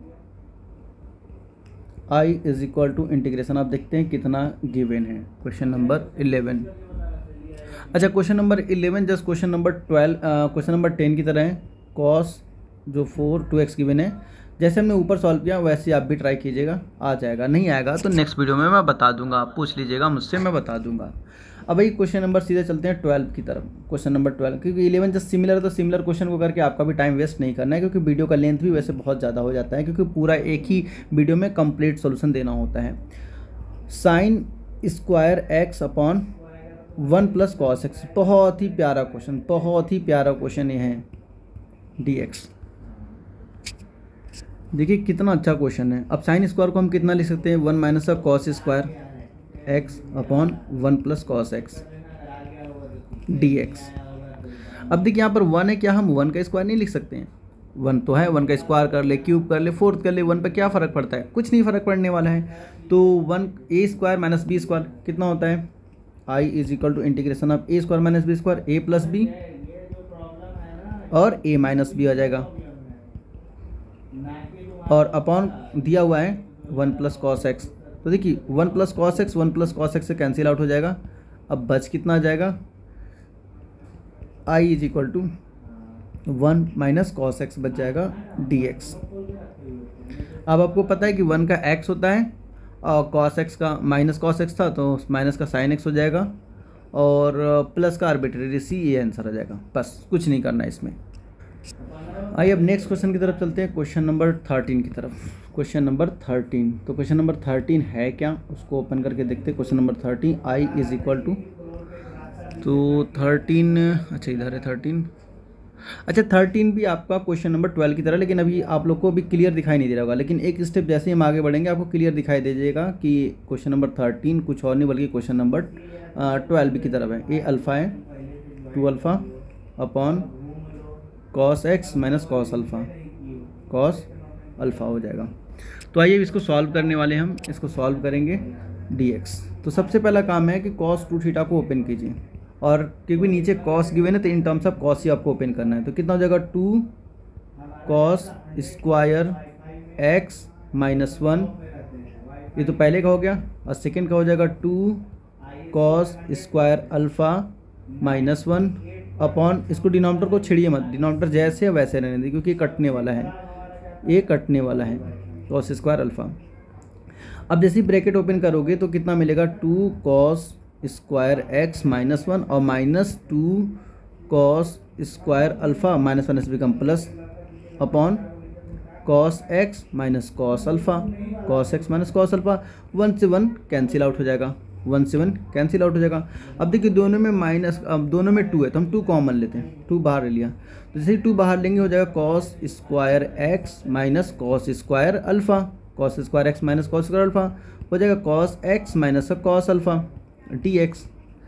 i is equal to integration, आप देखते हैं कितना गिवन है। क्वेश्चन नंबर 11, अच्छा question number 11 just question number 10 की तरह है। cos जो 2x गिवन है, जैसे हमने ऊपर सॉल्व किया वैसे आप भी ट्राई कीजिएगा, आ जाएगा, नहीं आएगा तो नेक्स्ट वीडियो में मैं बता दूंगा, आप पूछ लीजिएगा मुझसे, मैं बता दूंगा। अब भाई क्वेश्चन नंबर सीधे चलते हैं 12 की तरफ। क्वेश्चन नंबर 12, क्योंकि 11 जस्ट सिमिलर है तो सिमिलर क्वेश्चन को करके आपका भी टाइम वेस्ट नहीं करना है, क्योंकि वीडियो का लेंथ भी वैसे बहुत ज़्यादा हो जाता है, क्योंकि पूरा एक ही वीडियो में कंप्लीट सोल्यूशन देना होता है। sin square x upon 1 plus cos x, बहुत ही प्यारा क्वेश्चन, बहुत ही प्यारा क्वेश्चन ये है dx। देखिए कितना अच्छा क्वेश्चन है। अब साइन स्क्वायर को हम कितना लिख सकते हैं, 1 माइनस का cos square x upon 1 plus cos x dx। अब देखिए यहाँ पर 1 है, क्या हम 1 का स्क्वायर नहीं लिख सकते हैं, 1 तो है, 1 का स्क्वायर कर ले, क्यूब कर ले, फोर्थ कर ले, 1 पर क्या फ़र्क पड़ता है, कुछ नहीं फ़र्क पड़ने वाला है। तो 1 a square minus b square कितना होता है, i is equal to integration of a square minus b square, a plus b और a माइनस b आ जाएगा, और अपॉन दिया हुआ है 1 प्लस कॉस एक्स। तो देखिए 1 plus cos x 1 plus cos x से कैंसिल आउट हो जाएगा। अब बच कितना आ जाएगा, i is equal to 1 minus cos x बच जाएगा dx। अब आपको पता है कि 1 का x होता है और कॉस एक्स का माइनस कॉस एक्स था तो माइनस का साइन एक्स हो जाएगा, और प्लस का आर्बिट्रेरी c, ये आंसर आ जाएगा, बस कुछ नहीं करना है इसमें। आइए अब नेक्स्ट क्वेश्चन की तरफ चलते हैं, क्वेश्चन नंबर 13 की तरफ। क्वेश्चन नंबर 13, तो क्वेश्चन नंबर 13 है क्या, उसको ओपन करके देखते हैं। Question number 13 i is equal to, तो 13, अच्छा इधर है 13, अच्छा 13 भी आपका क्वेश्चन नंबर 12 की तरह, लेकिन अभी आप लोग को भी क्लियर दिखाई नहीं दे रहा होगा, लेकिन एक स्टेप जैसे ही हम आगे बढ़ेंगे आपको क्लियर दिखाई दे जाएगा कि क्वेश्चन नंबर 13 कुछ और नहीं बल्कि क्वेश्चन नंबर 12 की तरफ है। ए अल्फ़ा है 2 alpha upon cos x minus cos alpha, cos alpha हो जाएगा। तो आइए इसको सॉल्व करने वाले, हम इसको सॉल्व करेंगे dx। तो सबसे पहला काम है कि cos 2 थीटा को ओपन कीजिए, और क्योंकि नीचे cos गिवन है तो इन टर्म्स ऑफ cos ही आपको ओपन करना है। तो कितना हो जाएगा 2 cos स्क्वायर x माइनस 1, ये तो पहले का हो गया, और सेकेंड का हो जाएगा 2 cos square alpha minus 1 upon, इसको डिनोमिनेटर को छिड़िए मत, डिनोमिनेटर जैसे है वैसे रहने दीजिए, क्योंकि ये कटने वाला है, ये कटने वाला है, cos स्क्वायर अल्फ़ा। अब जैसे ही ब्रैकेट ओपन करोगे तो कितना मिलेगा, 2 cos स्क्वायर x माइनस 1 और minus 2 cos square alpha minus 1 become plus upon cos x minus cos alpha, cos x minus cos alpha, 1 से 1 कैंसिल आउट हो जाएगा, 1 से 1 कैंसिल आउट हो जाएगा। अब देखिए दोनों में माइनस, अब दोनों में 2 है तो हम 2 कॉमन लेते हैं, 2 बाहर ले लिया, तो जैसे ही 2 बाहर लेंगे हो जाएगा cos square x minus cos square alpha, cos square x minus cos square alpha हो जाएगा cos x minus cos alpha dx।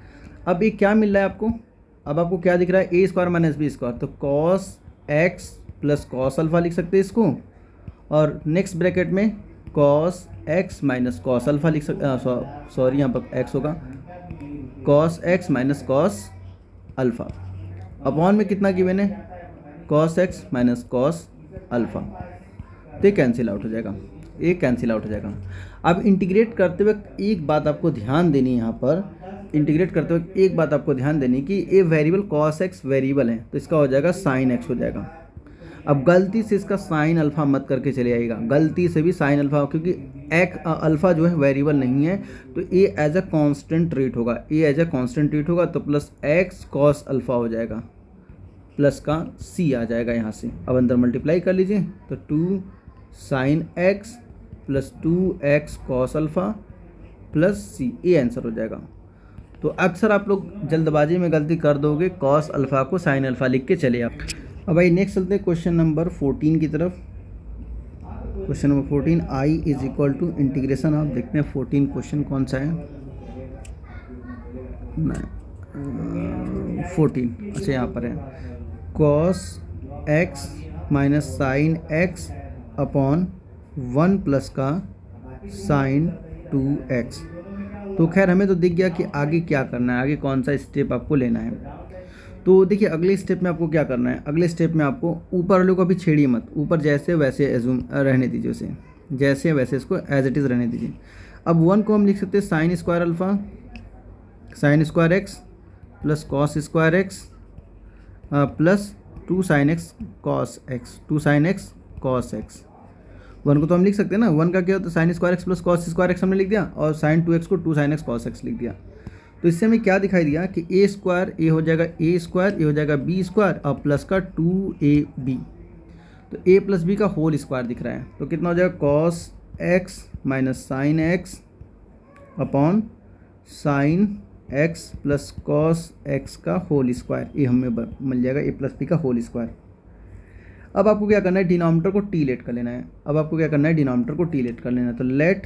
अब ये क्या मिल रहा है आपको, अब आपको क्या दिख रहा है, a square minus b square, तो cos x plus cos alpha लिख सकते हैं इसको, और नेक्स्ट ब्रैकेट में cos x minus cos alpha लिख सकते, सॉरी यहाँ पर एक्स होगा, cos x minus cos alpha upon में कितना गिवन है, cos x minus cos alpha. तो ये कैंसिल आउट हो जाएगा, ये कैंसिल आउट हो जाएगा। अब इंटीग्रेट करते वक्त एक बात आपको ध्यान देनी है, यहाँ पर इंटीग्रेट करते वक्त एक बात आपको ध्यान देनी कि ये वेरिएबल कॉस एक्स वेरिएबल है, तो इसका हो जाएगा साइन एक्स हो जाएगा। अब गलती से इसका साइन अल्फ़ा मत करके चले आइएगा, गलती से भी साइन अल्फ़ा, क्योंकि अल्फ़ा जो है वेरिएबल नहीं है, तो ये एज अ कांस्टेंट ट्रीट होगा, ये एज अ कांस्टेंट ट्रीट होगा, तो प्लस एक्स कॉस अल्फ़ा हो जाएगा, प्लस का सी आ जाएगा यहाँ से। अब अंदर मल्टीप्लाई कर लीजिए, तो 2 sine x plus 2x cos alpha plus c, ये आंसर हो जाएगा। तो अक्सर आप लोग जल्दबाजी में गलती कर दोगे, कॉस अल्फ़ा को साइन अल्फ़ा लिख के चले आप। अब भाई नेक्स्ट चलते हैं क्वेश्चन नंबर 14 की तरफ। Question number 14, I is equal to integration, आप देखते हैं 14 क्वेश्चन कौन सा है, 14, अच्छा यहाँ पर है, cos x minus sine x upon 1 plus का साइन 2x। तो खैर हमें तो दिख गया कि आगे क्या करना है, आगे कौन सा स्टेप आपको लेना है। तो देखिए अगले स्टेप में आपको क्या करना है, अगले स्टेप में आपको ऊपर वाले को अभी छेड़िए मत, ऊपर जैसे वैसे एज्यूम रहने दीजिए उसे, जैसे वैसे इसको एज इट इज़ रहने दीजिए। अब 1 को हम लिख सकते हैं sine square alpha sine square x plus cos square x plus 2 sine x cos x, 2 sine x cos x. 1 को तो हम लिख सकते हैं ना, 1 का क्या होता है sine square x plus cos square x हमने लिख दिया, और साइन 2x को 2 साइन एक्स कॉस एक्स लिख दिया। तो इससे हमें क्या दिखाई दिया कि ए स्क्वायर ए हो जाएगा ए स्क्वायर, ए हो जाएगा बी स्क्वायर, और प्लस का 2ab, तो a प्लस बी का होल स्क्वायर दिख रहा है। तो कितना हो जाएगा cos x minus sine x upon sine x plus cos x का होल स्क्वायर, ये हमें मिल जाएगा a प्लस बी का होल स्क्वायर। अब आपको क्या करना है, डिनोमिनेटर को टी लेट कर लेना है। अब आपको क्या करना है, डिनोमिनेटर को टी लेट कर लेना है। तो let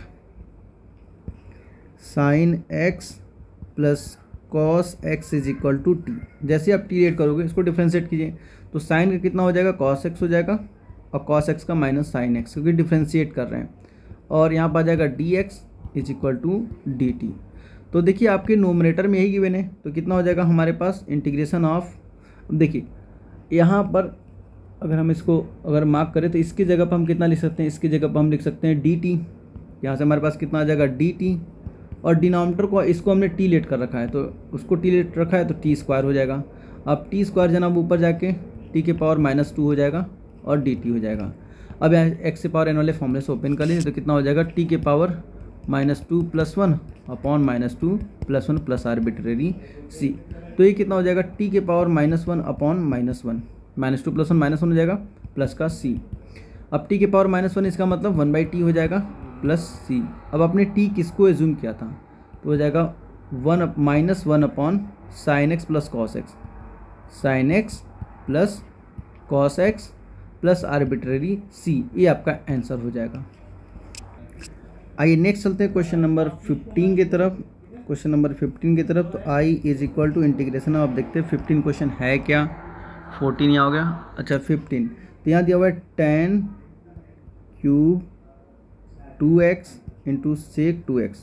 sine x plus cos x is equal to t. जैसे आप टी लेट करोगे इसको डिफ्रेंशिएट कीजिए, तो साइन का कितना हो जाएगा कॉस एक्स हो जाएगा, और कॉस एक्स का माइनस साइन एक्स, क्योंकि डिफ्रेंशिएट कर रहे हैं, और यहाँ पर आ जाएगा d x is equal to d t. तो देखिए आपके नोमिनेटर में यही गिवन है, तो कितना हो जाएगा हमारे पास इंटीग्रेशन ऑफ, देखिए यहाँ पर अगर हम इसको अगर मार्क करें तो इसकी जगह पर हम कितना लिख सकते हैं, इसकी जगह पर हम लिख सकते हैं डी टी। यहाँ से हमारे पास कितना आ जाएगा डी टी, और डिनोमिनेटर को इसको हमने टी लेट कर रखा है, तो उसको टी लेट रखा है तो टी स्क्वायर हो जाएगा। अब टी स्क्वायर जनाब ऊपर जाके टी के पावर -2 हो जाएगा और डी टी हो जाएगा। अब यहाँ एक्स के पावर एन वाले फॉर्मूले से ओपन कर लीजिए, तो कितना हो जाएगा टी के power -2 + 1 upon -2 + 1 plus arbitrary c. तो ये कितना हो जाएगा टी के पावर -1 अपॉन -1, -2 + 1 -1 हो जाएगा प्लस का सी। अब टी के पावर -1 इसका मतलब 1/t हो जाएगा प्लस सी। अब आपने टी किसको एज्यूम किया था, तो हो जाएगा -1 upon sine x plus cos x, sine x plus cos x plus arbitrary c, ये आपका आंसर हो जाएगा। आइए नेक्स्ट चलते हैं क्वेश्चन नंबर 15 की तरफ। क्वेश्चन नंबर 15 की तरफ, तो I is equal to integration, आप देखते हैं 15 क्वेश्चन है क्या, 14 यहाँ हो गया, अच्छा 15। तो यहाँ दिया हुआ है 10 cube 2x into sec 2x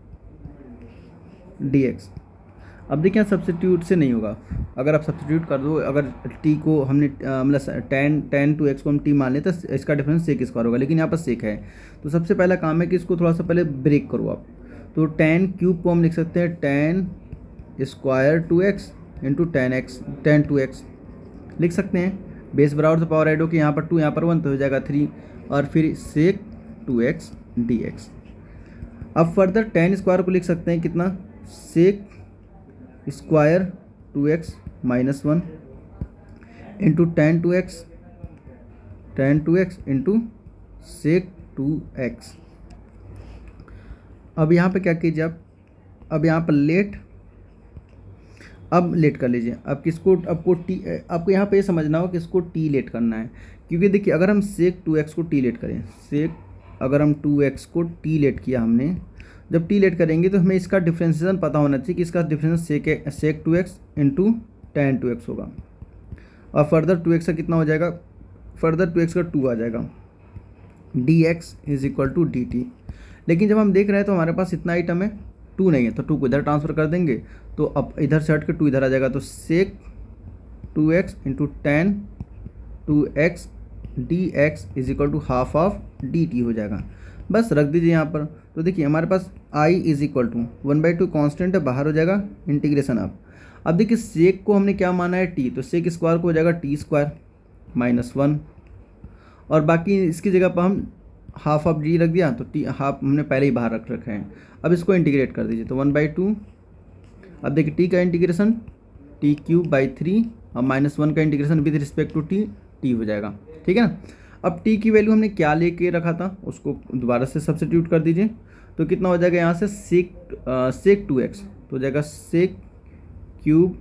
dx। अब देखिए यहाँ सब्स्टिट्यूट से नहीं होगा, अगर आप सब्स्टिट्यूट कर दो, अगर t को हमने मतलब 10 2x को हम t मान लें तो इसका डिफरेंस सेक स्क्वायर होगा, लेकिन यहाँ पर सेक है। तो सबसे पहला काम है कि इसको थोड़ा सा पहले ब्रेक करो आप। तो 10 क्यूब को हम लिख सकते हैं 10 स्क्वायर 2x इंटू 10 2x लिख सकते हैं। बेस बराबर से पावर ऐड हो कि यहाँ पर 2 यहाँ पर 1 तो हो जाएगा 3, और फिर सेक 2x dx। अब फर्दर 10 स्क्वायर को लिख सकते हैं कितना, sec square 2x -1 into 10 2x into sec 2x। अब यहाँ पे क्या कीजिए आप, अब यहाँ पर लेट, अब लेट कर लीजिए। अब किसको, आपको टी, आपको यहाँ पे समझना हो कि इसको टी लेट करना है, क्योंकि देखिए अगर हम सेक 2x को टी लेट करें, सेक अगर हम 2x को टी लेट किया हमने, जब टी लेट करेंगे तो हमें इसका डिफ्रेंशिएशन पता होना चाहिए कि इसका डिफरेंस सेक 2x इंटू 10 2x होगा, और फर्दर 2x का कितना हो जाएगा फर्दर 2x का 2 आ जाएगा, dx is equal to dt। लेकिन जब हम देख रहे हैं तो हमारे पास इतना आइटम है, 2 नहीं है, तो 2 को इधर ट्रांसफ़र कर देंगे, तो अब इधर से हट के 2 इधर आ जाएगा, तो sec 2x into ten 2x dx is equal to half of dt हो जाएगा। बस रख दीजिए यहाँ पर। तो देखिए हमारे पास I is equal to 1/2 constant है, बाहर हो जाएगा, इंटीग्रेशन आप। अब देखिए सेक को हमने क्या माना है t, तो सेक स्क्वायर को हो जाएगा t स्क्वायर -1, और बाकी इसकी जगह पर हम हाफ ऑफ g रख दिया, तो t हाफ हमने पहले ही बाहर रख रखे हैं। अब इसको इंटीग्रेट कर दीजिए, तो 1/2। अब देखिए t का इंटीग्रेशन t³/3 और -1 का integration with respect to t हो जाएगा, ठीक है ना। अब t की वैल्यू हमने क्या लेके रखा था, उसको दोबारा से सब्स्टिट्यूट कर दीजिए, तो कितना हो जाएगा यहाँ से सेक 2x, तो हो जाएगा सेक क्यूब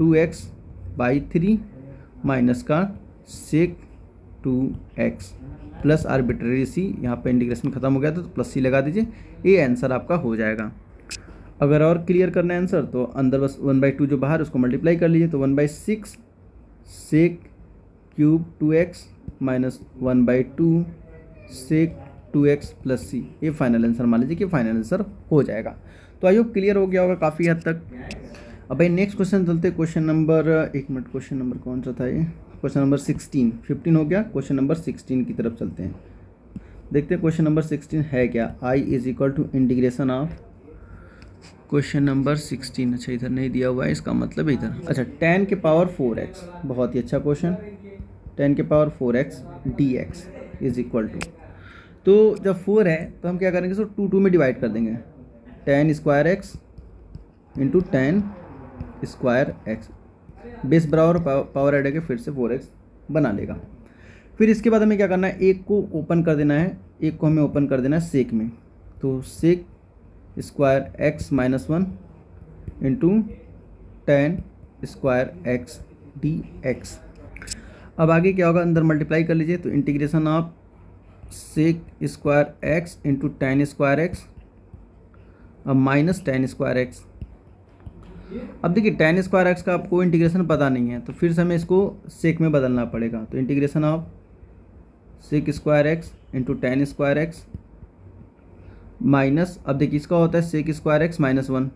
2x/3 माइनस का सेक 2x प्लस आर्बिट्रेरी c, यहाँ पे इंटीग्रेशन खत्म हो गया था तो प्लस c लगा दीजिए, ये आंसर आपका हो जाएगा। अगर और क्लियर करना है आंसर तो अंदर बस 1/2 जो बाहर उसको मल्टीप्लाई कर लीजिए, तो 1/6 sec cube 2x minus 1/2 sec 2x plus c, ये फाइनल आंसर मान लीजिए कि फाइनल आंसर हो जाएगा। तो आई होप क्लियर हो गया होगा काफ़ी हद तक। अब भाई नेक्स्ट क्वेश्चन चलते, क्वेश्चन नंबर, एक मिनट, क्वेश्चन नंबर कौन सा था ये, क्वेश्चन नंबर 16, 15 हो गया, क्वेश्चन नंबर 16 की तरफ चलते हैं। देखते हैं क्वेश्चन नंबर 16 है क्या। I is equal to integration of, question number 16, अच्छा इधर नहीं दिया हुआ है, इसका मतलब इधर, अच्छा 10 के पावर 4x, बहुत ही अच्छा क्वेश्चन, 10 के power 4x dx is equal to, तो जब 4 है तो हम क्या करेंगे, सो 2 में डिवाइड कर देंगे, 10 square x into 10 square x, base बराबर पावर ऐड है, फिर से 4x बना लेगा। फिर इसके बाद हमें क्या करना है, एक को ओपन कर देना है, एक को हमें ओपन कर देना है सेक में, तो sec square x -1 into 10 square x dx। अब आगे क्या होगा, अंदर मल्टीप्लाई कर लीजिए, तो integration of sec square x into 10 square x अब माइनस 10 स्क्वायर x। अब देखिए 10 स्क्वायर x का आपको इंटीग्रेशन पता नहीं है, तो फिर से हमें इसको सेक में बदलना पड़ेगा, तो integration of sec square x into 10 square x minus, अब देखिए इसका होता है सेक स्क्वायर x -1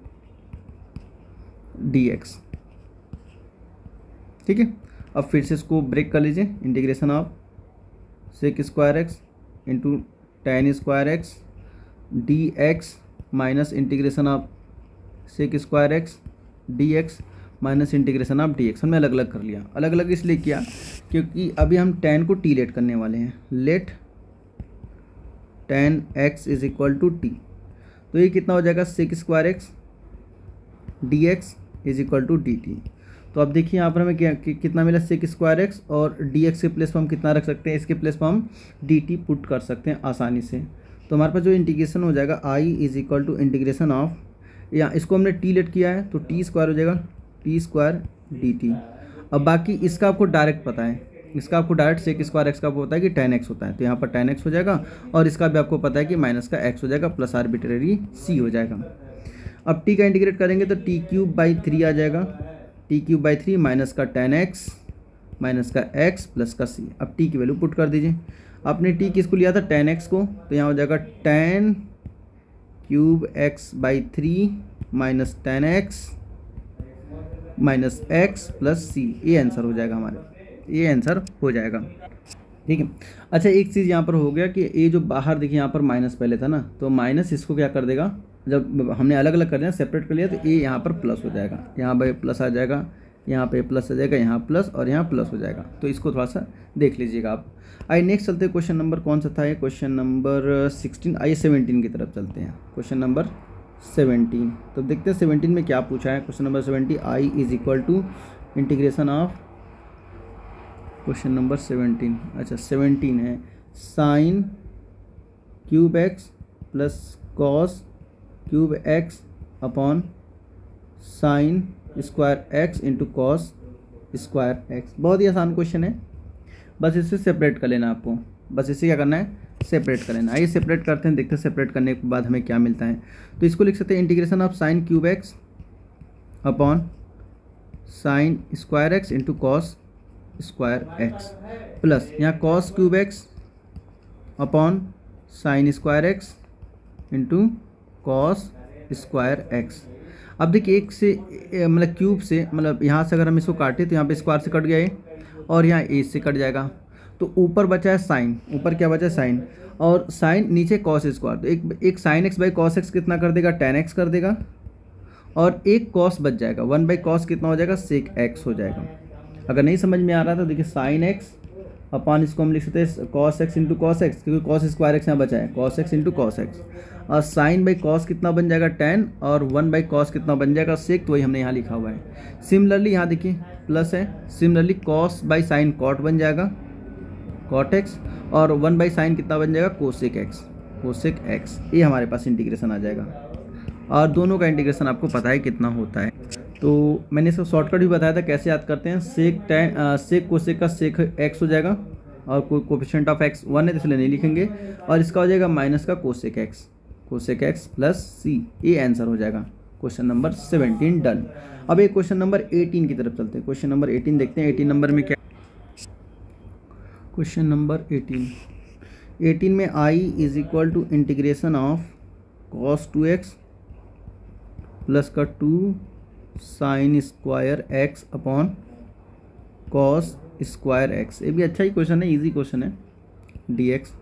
dx, ठीक है। अब फिर से इसको ब्रेक कर लीजिए, integration of sec square x into 10 square x dx minus integration of sec square x dx minus integration of dx। हमने अलग अलग कर लिया, अलग अलग इसलिए किया क्योंकि अभी हम 10 को t लेट करने वाले हैं, let 10x is equal to t, तो ये कितना हो जाएगा, sec square x dx is equal to dt। तो अब देखिए यहाँ पर हमें क्या कितना मिला, सेक स्क्वायर x, और dx के प्लेस पर हम कितना रख सकते हैं, इसके प्लेस पर हम dt पुट कर सकते हैं आसानी से। तो हमारे पास जो इंटीग्रेशन हो जाएगा I is equal to integration of, या इसको हमने t लेट किया है तो t स्क्वायर हो जाएगा, t स्क्वायर dt। अब बाकी इसका आपको डायरेक्ट पता है, इसका आपको डायरेक्ट सेक स्क्वायर x का पता है कि 10x होता है, तो यहाँ पर 10x हो जाएगा, और इसका भी आपको पता है कि माइनस का x हो जाएगा प्लस आर्बिट्रेरी c हो जाएगा। अब t का इंटीग्रेट करेंगे तो t³/3 आ जाएगा, t³/3 माइनस का 10x माइनस का x प्लस का c। अब t की वैल्यू पुट कर दीजिए, आपने t किसको लिया था, 10x को, तो यहाँ हो जाएगा 10³ x/3 minus 10x minus x plus c, ये आंसर हो जाएगा हमारे, ये आंसर हो जाएगा, ठीक है। अच्छा एक चीज़ यहाँ पर हो गया कि ये जो बाहर देखिए यहाँ पर माइनस पहले था ना, तो माइनस इसको क्या कर देगा, जब हमने अलग अलग कर दिया सेपरेट कर लिया, तो ये यहाँ पर प्लस हो जाएगा, यहाँ पे प्लस आ जाएगा, यहाँ पे प्लस आ जाएगा, यहाँ प्लस और यहाँ प्लस हो जाएगा, तो इसको थोड़ा सा देख लीजिएगा आप। आइए नेक्स्ट चलते हैं, क्वेश्चन नंबर कौन सा था ये, क्वेश्चन नंबर 16, आइए 17 की तरफ चलते हैं, क्वेश्चन नंबर 17। तो देखते हैं 17 में क्या पूछा है। Question number 17, I is equal to integration of, question number 17, अच्छा 17 है, sine cube x plus cos cube x upon sine square x into cos square x। बहुत ही आसान क्वेश्चन है, बस इसे सेपरेट कर लेना आपको, बस इसे क्या करना है, सेपरेट कर लेना। आइए सेपरेट करते हैं, देखते हैं सेपरेट करने के बाद हमें क्या मिलता है। तो इसको लिख सकते हैं integration of sine cube x upon sine square x into cos square x plus यहाँ cos cube x upon sine square x into cos square x. अब देखिए एक से मतलब क्यूब से मतलब यहाँ से अगर हम इसको काटें तो यहाँ पे स्क्वायर से कट गया ये और यहाँ ए से कट जाएगा, तो ऊपर बचा है साइन, ऊपर क्या बचा है साइन, और साइन नीचे कॉस स्क्वायर, तो एक sine x by cos x कितना कर देगा, टेन एक्स कर देगा, और एक कॉस बच जाएगा, वन बाई कॉस कितना हो जाएगा, सेक एक्स हो जाएगा। अगर नहीं समझ में आ रहा था देखिए साइन एक्स अपॉन इसको हम लिख सकते हैं cos x into cos x, क्योंकि कॉस स्क्वायर एक्स यहाँ बचा है, cos x into cos x, और साइन बाई कॉस कितना बन जाएगा टेन, और वन बाई कॉस कितना बन जाएगा सेक, तो वही हमने यहाँ लिखा हुआ है। सिमिलरली यहाँ देखिए प्लस है, similarly cos by sine cot बन जाएगा कॉट एक्स, और वन बाई साइन कितना बन जाएगा कोसेक एक्स, कोसेक एक्स। ये हमारे पास इंटीग्रेशन आ जाएगा, और दोनों का इंटीग्रेशन आपको पता है कितना होता है। तो मैंने इसका शॉर्टकट भी बताया था कैसे याद करते हैं, सेक कोसेक का सेक एक्स हो जाएगा, और कोएफिशिएंट ऑफ एक्स 1 है इसलिए नहीं लिखेंगे, और इसका हो जाएगा माइनस का कोसेक एक्स प्लस सी। ये आंसर हो जाएगा क्वेश्चन नंबर 17 डन। अब एक क्वेश्चन नंबर 18 की तरफ चलते हैं। क्वेश्चन नंबर 18 देखते हैं 18 नंबर में क्या। क्वेश्चन नंबर 18 में I is equal to integration of cos 2x plus का 2 sine square x upon cos square x. ये भी अच्छा ही क्वेश्चन है, इजी क्वेश्चन है, dx।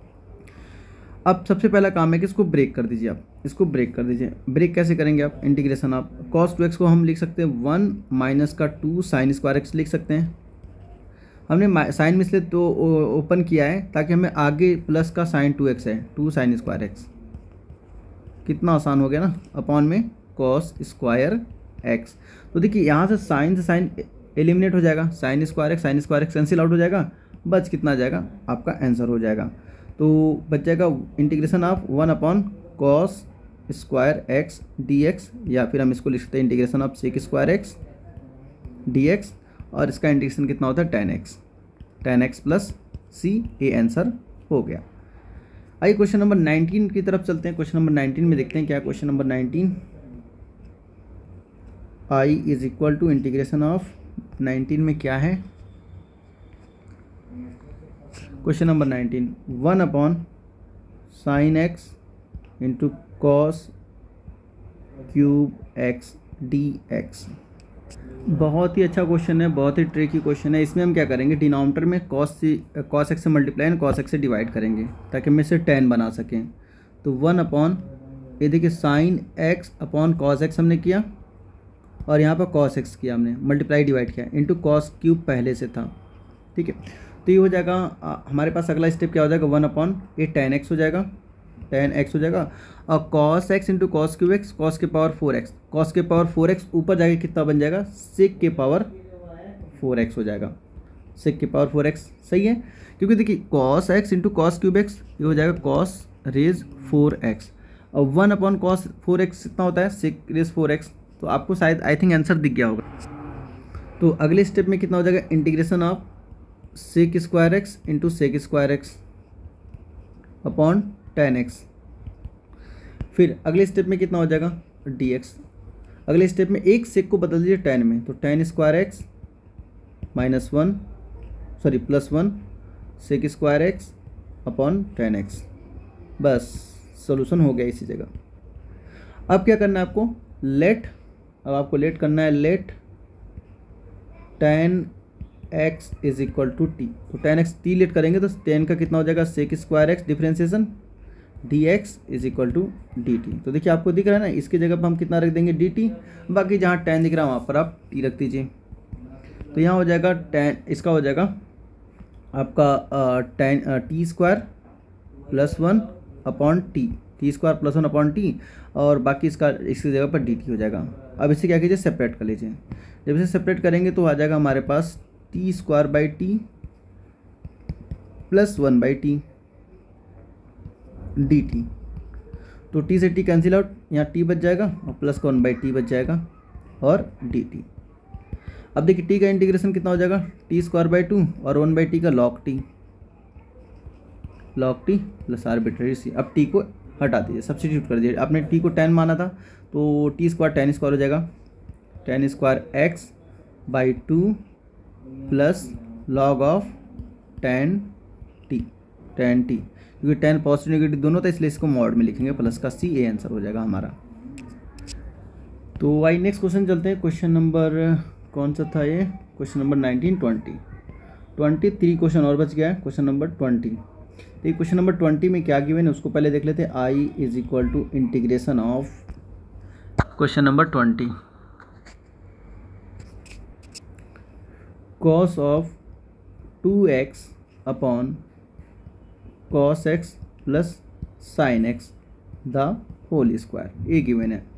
अब सबसे पहला काम है कि इसको ब्रेक कर दीजिए, आप इसको ब्रेक कर दीजिए। ब्रेक कैसे करेंगे आप, इंटीग्रेशन आप कॉस 2x को हम लिख सकते हैं 1 माइनस का 2 साइन स्क्वायर एक्स लिख सकते हैं। हमने साइन में इसलिए तो ओपन किया है ताकि हमें आगे प्लस का साइन 2x है, 2 साइन स्क्वायर एक्स, कितना आसान हो गया ना, अपॉन में कॉस स्क्वायर एक्स। तो देखिए यहाँ से साइन एलिमिनेट हो जाएगा, sine square x cancel out हो जाएगा, बच कितना आ जाएगा, आपका आंसर हो जाएगा। तो बच जाएगा integration of 1 upon cos square x dx, या फिर हम इसको लिख सकते हैं integration of sec square x dx, और इसका इंटीग्रेशन कितना होता है tan x प्लस सी। ये आंसर हो गया। आइए क्वेश्चन नंबर 19 की तरफ चलते हैं। क्वेश्चन नंबर 19 में देखते हैं क्या question number 19। I is equal to integration of 19 में क्या है, question number 19 1 upon sine x into cos cube x dx। बहुत ही अच्छा क्वेश्चन है, बहुत ही ट्रिकी क्वेश्चन है। इसमें हम क्या करेंगे, डिनोमिनेटर में कॉस एक्स से मल्टीप्लाई एंड कॉस एक्स से डिवाइड करेंगे ताकि हम इसे 10 बना सकें। तो 1 अपॉन ये देखिए sine x upon cos x हमने किया, और यहाँ पर कॉस एक्स किया हमने, मल्टीप्लाई डिवाइड किया, इंटू कॉस क्यूब पहले से था, ठीक है। तो ये हो जाएगा हमारे पास अगला स्टेप क्या हो जाएगा, 1 अपॉन ये tan x हो जाएगा, tan x हो जाएगा, और cos x into cos cube x, cos के पावर 4x, कॉस के पावर 4x ऊपर जाके कितना बन जाएगा, सेक के पावर 4x हो जाएगा, सेक के पावर 4x। सही है, क्योंकि देखिए cos x into cos cube x ये हो जाएगा कॉस रेज 4x, और 1 अपॉन कॉस 4x कितना होता है, सेक रेज 4x। तो आपको शायद आई थिंक आंसर दिख गया होगा। तो अगले स्टेप में कितना हो जाएगा, integration of sec square x into sec square x upon tan x। फिर अगले स्टेप में कितना हो जाएगा, dx। अगले स्टेप में एक सेक को बदल दीजिए tan में, तो tan square x plus 1 sec square x upon tan x। बस सोल्यूशन हो गया इसी जगह। अब क्या करना है आपको, अब आपको लेट करना है, let tan x is equal to t. तो tan x t लेट करेंगे तो tan का कितना हो जाएगा, sec square x differentiation dx is equal to dt। तो देखिए आपको दिख रहा है ना, इसकी जगह पर हम कितना रख देंगे dt, बाकी जहाँ tan दिख रहा है वहाँ पर आप t रख दीजिए। तो यहाँ हो जाएगा tan, इसका हो जाएगा आपका tan t square plus 1 upon t square plus 1 upon t, और बाकी इसकी जगह पर dt हो जाएगा। अब इसे क्या कीजिए, सेपरेट कर लीजिए। जब इसे सेपरेट करेंगे तो आ जाएगा हमारे पास t square by t plus 1 by t d t. तो टी से टी कैंसिल आउट, यहाँ टी बच जाएगा और प्लस का 1 बाई टी बच जाएगा और डी टी। अब देखिए टी का इंटीग्रेशन कितना हो जाएगा, टी स्क्वायर बाई 2 और 1 बाई टी का log t plus arbitrary c. अब टी को हटा दीजिए, सब्स्टिट्यूट कर दीजिए। आपने टी को 10 माना था तो टी स्क्वायर tan स्क्वायर हो जाएगा, tan square x by 2 plus log of tan t, क्योंकि tan पॉजिटिव नेगेटिव दोनों था इसलिए इसको मॉड में लिखेंगे प्लस का सी, ये आंसर हो जाएगा हमारा। तो आइए नेक्स्ट क्वेश्चन चलते हैं। क्वेश्चन नंबर कौन सा था ये, क्वेश्चन नंबर 19, 23 क्वेश्चन और बच गया है, क्वेश्चन नंबर 20। तो क्वेश्चन नंबर 20 में क्या गिवन है उसको पहले देख लेते हैं। I is equal to integration of question number 20 cos of 2x upon cos x plus sine x the whole square, ये गिवन है।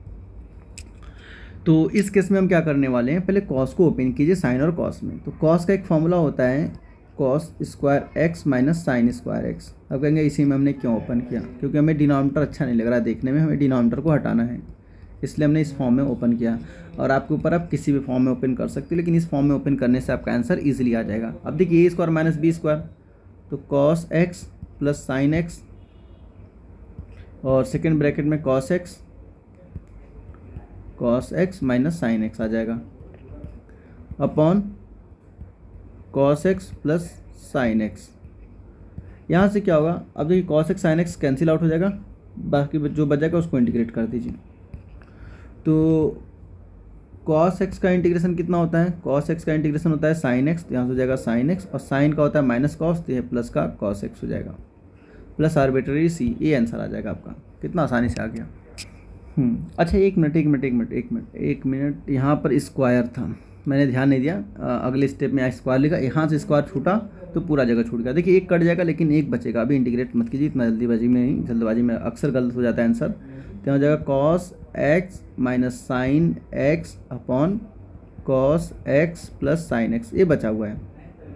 तो इस केस में हम क्या करने वाले हैं, पहले कॉस को ओपन कीजिए साइन और कॉस में। तो कॉस का एक फॉर्मूला होता है cos square x minus sine square x. अब कहेंगे इसी में हमने क्यों ओपन किया, क्योंकि हमें डिनोमिनेटर अच्छा नहीं लग रहा देखने में, हमें डिनोमिनेटर को हटाना है, इसलिए हमने इस फॉर्म में ओपन किया। और आपके ऊपर आप किसी भी फॉर्म में ओपन कर सकते हो, लेकिन इस फॉर्म में ओपन करने से आपका आंसर ईजिली आ जाएगा। अब देखिए a square minus b square, तो cos x plus sine x और सेकेंड ब्रैकेट में cos x minus sine x आ जाएगा upon cos x plus sine x. यहाँ से क्या होगा, अब देखिए cos x sine x cancel out हो जाएगा, बाकी जो बचेगा उसको इंटीग्रेट कर दीजिए। तो कॉस एक्स का इंटीग्रेशन कितना होता है, कॉस एक्स का इंटीग्रेशन होता है साइन एक्स, यहाँ से हो जाएगा साइन एक्स, और साइन का होता है माइनस कॉस, तो ये प्लस का कॉस एक्स हो जाएगा, प्लस आर्बिट्रेरी सी, ये आंसर आ जाएगा आपका। कितना आसानी से आ गया। अच्छा एक मिनट, यहाँ पर स्क्वायर था, मैंने ध्यान नहीं दिया, अगले स्टेप में स्क्वायर लिखा, यहाँ से स्क्वायर छूटा तो पूरा जगह छूट गया। देखिए एक कट जाएगा लेकिन एक बचेगा, अभी इंटीग्रेट मत कीजिए, इतना जल्दबाजी में अक्सर गलत हो जाता है आंसर। तो हो जाएगा cos x minus sine x upon cos x plus sine x, ये बचा हुआ है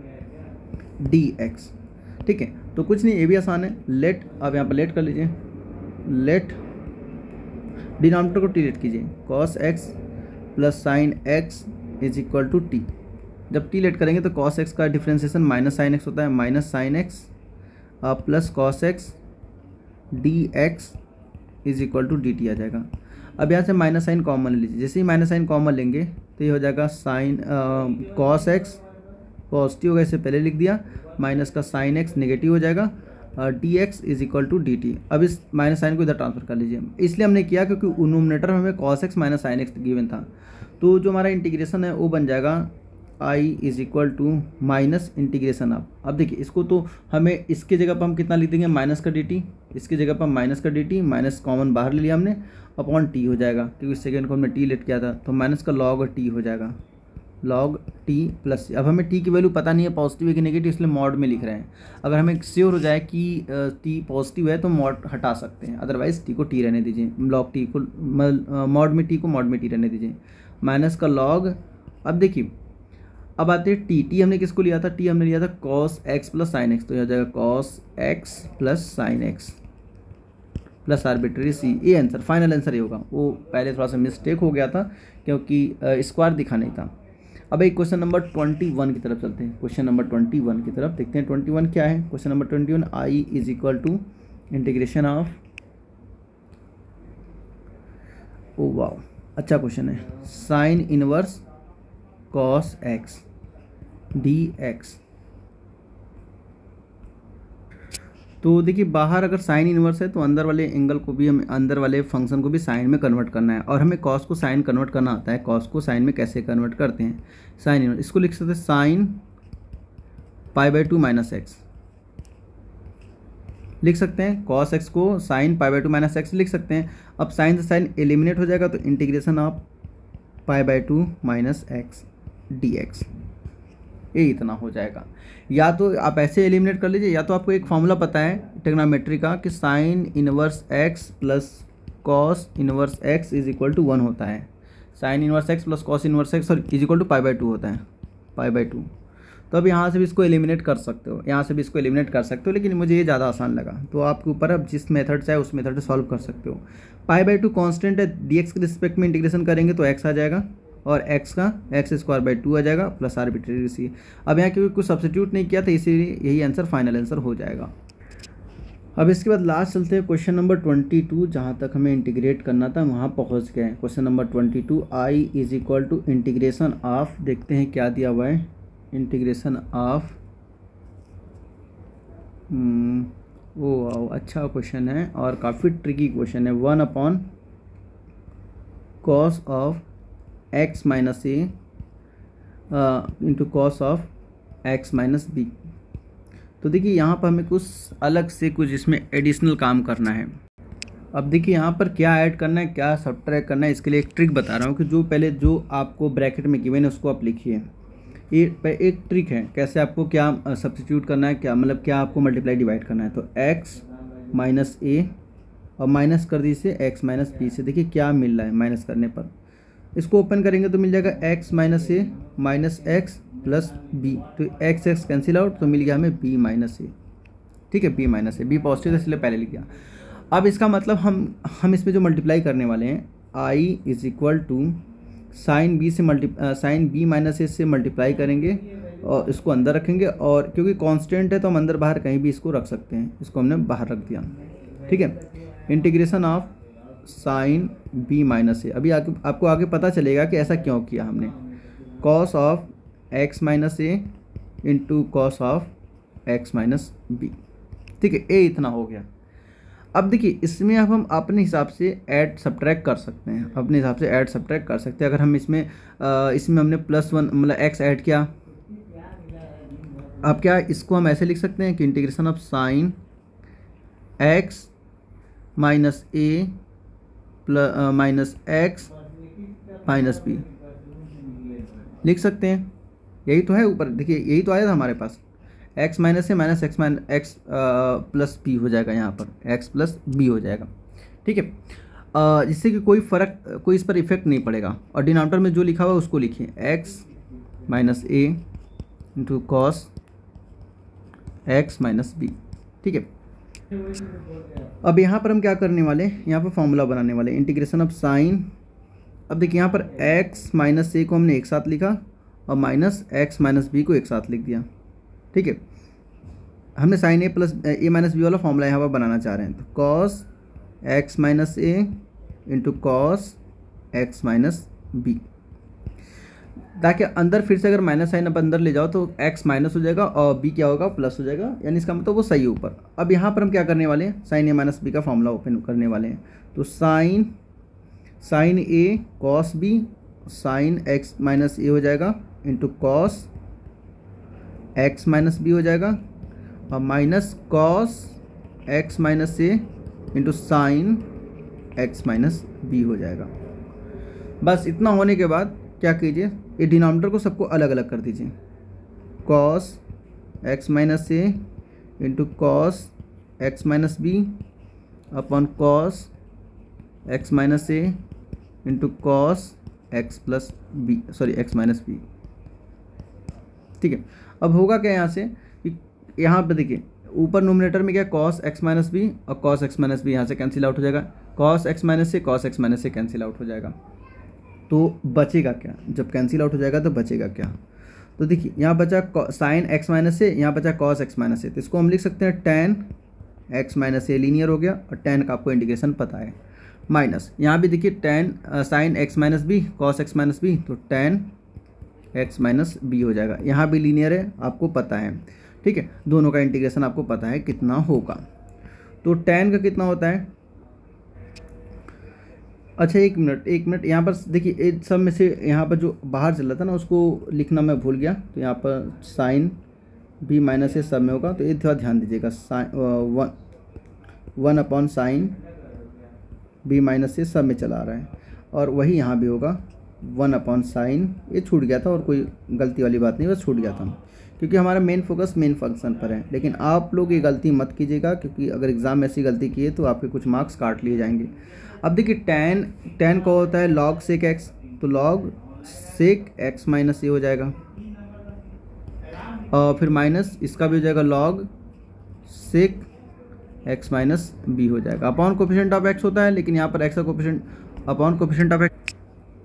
डी एक्स। ठीक है, तो कुछ नहीं, ये भी आसान है। लेट, अब यहाँ पर लेट कर लीजिए, लेट डिनोमिनेटर को टी लेट कीजिए, cos x plus sine x is equal to t. जब टी लेट करेंगे तो कॉस एक्स का डिफ्रेंसिएशन माइनस साइन एक्स होता है, minus sine x plus cos x d x is equal to d t आ जाएगा। अब यहाँ से माइनस साइन कॉमन ले लीजिए, जैसे ही माइनस साइन कॉमन लेंगे तो ये हो जाएगा साइन कॉस एक्स पॉजिटिव होगा, इसे पहले लिख दिया, माइनस का साइन एक्स नेगेटिव हो जाएगा, d x is equal to d t. अब इस माइनस साइन को इधर ट्रांसफर कर लीजिए, इसलिए हमने किया क्योंकि नोमिनेटर में हमें cos x minus sine x given था। तो जो हमारा इंटीग्रेशन है वो बन जाएगा I is equal to minus integration of. अब देखिए इसको तो हमें इसके जगह पर हम कितना लिख देंगे, माइनस का डी टी, इसकी जगह पर माइनस का डी टी, माइनस कॉमन बाहर ले लिया हमने, अपॉन टी हो जाएगा, क्योंकि सेकेंड को हमने टी लेट किया था, तो माइनस का लॉग टी हो जाएगा, लॉग टी प्लस। अब हमें टी की वैल्यू पता नहीं है पॉजिटिव है कि नेगेटिव, इसलिए मॉड में लिख रहे हैं। अगर हमें श्योर हो जाए कि टी पॉजिटिव है तो मॉड हटा सकते हैं, अदरवाइज टी को टी रहने दीजिए, लॉग टी को मॉड में टी को मॉड में टी रहने दीजिए, माइनस का लॉग। अब देखिए अब आते हैं टी हमने किसको लिया था, टी हमने लिया था cos x plus sine x, तो यह हो जाएगा cos x plus sine x plus arbitrary c, ये आंसर फाइनल आंसर ये होगा। वो पहले थोड़ा सा मिस्टेक हो गया था क्योंकि स्क्वायर दिखा नहीं था। अब एक क्वेश्चन नंबर 21 की तरफ चलते हैं, क्वेश्चन नंबर 21 की तरफ देखते हैं 21 क्या है। Question number 21 I is equal to integration of, ओ वाह अच्छा क्वेश्चन है, sine inverse cos x d x. तो देखिए बाहर अगर साइन इनवर्स है तो अंदर वाले एंगल को भी हमें, अंदर वाले फंक्शन को भी साइन में कन्वर्ट करना है, और हमें कॉस को साइन कन्वर्ट करना आता है। कॉस को साइन में कैसे कन्वर्ट करते हैं, साइन इनवर्स, इसको लिख सकते हैं साइन π/2 माइनस एक्स लिख सकते हैं, कॉस एक्स को साइन π/2 माइनस एक्स लिख सकते हैं। अब साइन से साइन एलिमिनेट हो जाएगा तो integration of π/2 minus x d x, ये इतना हो जाएगा। या तो आप ऐसे एलिमिनेट कर लीजिए, या तो आपको एक फॉर्मूला पता है ट्रिग्नोमेट्री का कि sine inverse x plus cos inverse x is equal to 1 होता है, sine inverse x plus cos inverse x और इज इक्वल टू π/2 होता है, π/2। तो अब यहाँ से भी इसको एलिमिनेट कर सकते हो, यहाँ से भी इसको एलिमिनेट कर सकते हो, लेकिन मुझे ये ज़्यादा आसान लगा, तो आपके ऊपर अब जिस मेथड से है उस मेथड से सॉल्व कर सकते हो। π/2 कांस्टेंट है, dx के रिस्पेक्ट में इंटीग्रेशन करेंगे तो x आ जाएगा, और x का x² 2 आ जाएगा प्लस आर्बिट्रेरी सी। अब यहाँ क्योंकि कुछ सब्स्टिट्यूट नहीं किया था इसीलिए यही आंसर फाइनल आंसर हो जाएगा। अब इसके बाद लास्ट चलते हैं क्वेश्चन नंबर 22, जहाँ तक हमें इंटीग्रेट करना था वहाँ पहुँच गए। Question number 22 I is equal to integration of, देखते हैं क्या दिया हुआ है, इंटीग्रेशन ऑफ वो अच्छा क्वेश्चन है और काफ़ी ट्रिकी क्वेश्चन है। 1 upon cos of x minus a into cos of x minus b. तो देखिए यहाँ पर हमें कुछ अलग से कुछ इसमें एडिशनल काम करना है। अब देखिए यहाँ पर क्या ऐड करना है, क्या सब्ट्रैक्ट करना है, इसके लिए एक ट्रिक बता रहा हूँ कि जो पहले जो आपको ब्रैकेट में गिवन है उसको आप लिखिए। ये एक ट्रिक है कैसे आपको क्या सब्स्टिट्यूट करना है, क्या मतलब क्या आपको मल्टीप्लाई डिवाइड करना है। तो x माइनस ए और माइनस कर दीजिए x माइनस बी से। देखिए क्या मिल रहा है माइनस करने पर, इसको ओपन करेंगे तो मिल जाएगा x minus a minus x plus b. तो x x कैंसिल आउट तो मिल गया हमें b माइनस ए। ठीक है, b minus a, b positive इसलिए पहले लिख दिया। अब इसका मतलब हम इसमें जो मल्टीप्लाई करने वाले हैं i is equal to sine b से साइन बी माइनस ए से मल्टीप्लाई करेंगे और इसको अंदर रखेंगे, और क्योंकि कांस्टेंट है तो हम अंदर बाहर कहीं भी इसको रख सकते हैं, इसको हमने बाहर रख दिया। ठीक है, integration of sine b minus a. अभी आपको आगे पता चलेगा कि ऐसा क्यों किया हमने। Cos of x minus a into cos of x minus b. ठीक है, ए इतना हो गया। अब देखिए इसमें अब हम अपने हिसाब से ऐड सब्ट्रैक्ट कर सकते हैं, अपने हिसाब से ऐड सब्ट्रैक्ट कर सकते हैं। अगर हम इसमें हमने +1 मतलब x ऐड किया, अब क्या इसको हम ऐसे लिख सकते हैं कि integration of sine x minus a minus x minus b लिख सकते हैं। यही तो है ऊपर, देखिए यही तो आया था हमारे पास। x minus a minus x plus b हो जाएगा, यहाँ पर x प्लस बी हो जाएगा। ठीक है, जिससे कि कोई इस पर इफेक्ट नहीं पड़ेगा। और डिनोमिनेटर में जो लिखा हुआ है उसको लिखिए, x minus a into cos x minus b. ठीक है, अब यहाँ पर हम क्या करने वाले, यहाँ पर फॉर्मूला बनाने वाले इंटीग्रेशन ऑफ साइन। अब देखिए यहाँ पर x माइनस ए को हमने एक साथ लिखा और माइनस एक्स माइनस बी को एक साथ लिख दिया। ठीक है, हमने sine a plus a minus b वाला फॉर्मूला यहाँ पर बनाना चाह रहे हैं। तो cos x minus a into cos x minus b, ताकि अंदर फिर से अगर माइनस साइन अब अंदर ले जाओ तो x माइनस हो जाएगा और b क्या होगा, प्लस हो जाएगा, यानी इसका मतलब वो सही है ऊपर। अब यहाँ पर हम क्या करने वाले हैं, साइन ए माइनस बी का फॉर्मूला ओपन करने वाले हैं। तो sine a cos b sine x minus a हो जाएगा into cos x minus b हो जाएगा और minus cos x minus a into sine x minus b हो जाएगा। बस इतना होने के बाद क्या कीजिए, ये डिनोमिनेटर को सबको अलग अलग कर दीजिए। Cos x minus a into cos x minus b upon cos x minus a into cos x plus b, sorry x minus b. ठीक है, अब होगा क्या यहाँ से कि यहाँ पर देखिए ऊपर नोमिनेटर में क्या, कॉस एक्स माइनस बी और कॉस एक्स माइनस बी यहाँ से कैंसिल आउट हो जाएगा। कॉस एक्स माइनस से कॉस एक्स माइनस से कैंसिल आउट हो जाएगा। तो बचेगा क्या, जब कैंसिल आउट हो जाएगा तो बचेगा क्या। तो देखिए यहाँ बचा साइन एक्स माइनस से, यहाँ बचा कॉस एक्स माइनस से, तो इसको हम लिख सकते हैं tan x minus a, linear हो गया और टेन का आपको इंटीग्रेशन पता है। माइनस यहाँ भी देखिए tan sine x minus b cos x minus b, तो टेन एक्स माइनस बी हो जाएगा। यहाँ भी लीनियर है, आपको पता है। ठीक है, दोनों का इंटीग्रेशन आपको पता है कितना होगा। तो टेन का कितना होता है, अच्छा एक मिनट यहाँ पर देखिए सब में से यहाँ पर जो बाहर चल रहा था ना उसको लिखना मैं भूल गया। तो यहाँ पर साइन बी माइनस ए सब में होगा, तो ये थोड़ा ध्यान दीजिएगा। Sine 1 upon sine b minus a सब में चला आ रहा है, और वही यहाँ भी होगा 1 अपॉन साइन। ये छूट गया था और कोई गलती वाली बात नहीं, बस छूट गया था, क्योंकि हमारा मेन फोकस मेन फंक्शन पर है। लेकिन आप लोग ये गलती मत कीजिएगा, क्योंकि अगर एग्ज़ाम में ऐसी गलती की है तो आपके कुछ मार्क्स काट लिए जाएंगे। अब देखिए टेन को होता है लॉग सेक एक्स, तो log sec x minus a हो जाएगा, और फिर माइनस इसका भी हो जाएगा log sec x minus b हो जाएगा। अपॉन कोफिशिएंट ऑफ एक्स होता है, लेकिन यहाँ पर एक्स का coefficient upon coefficient of x.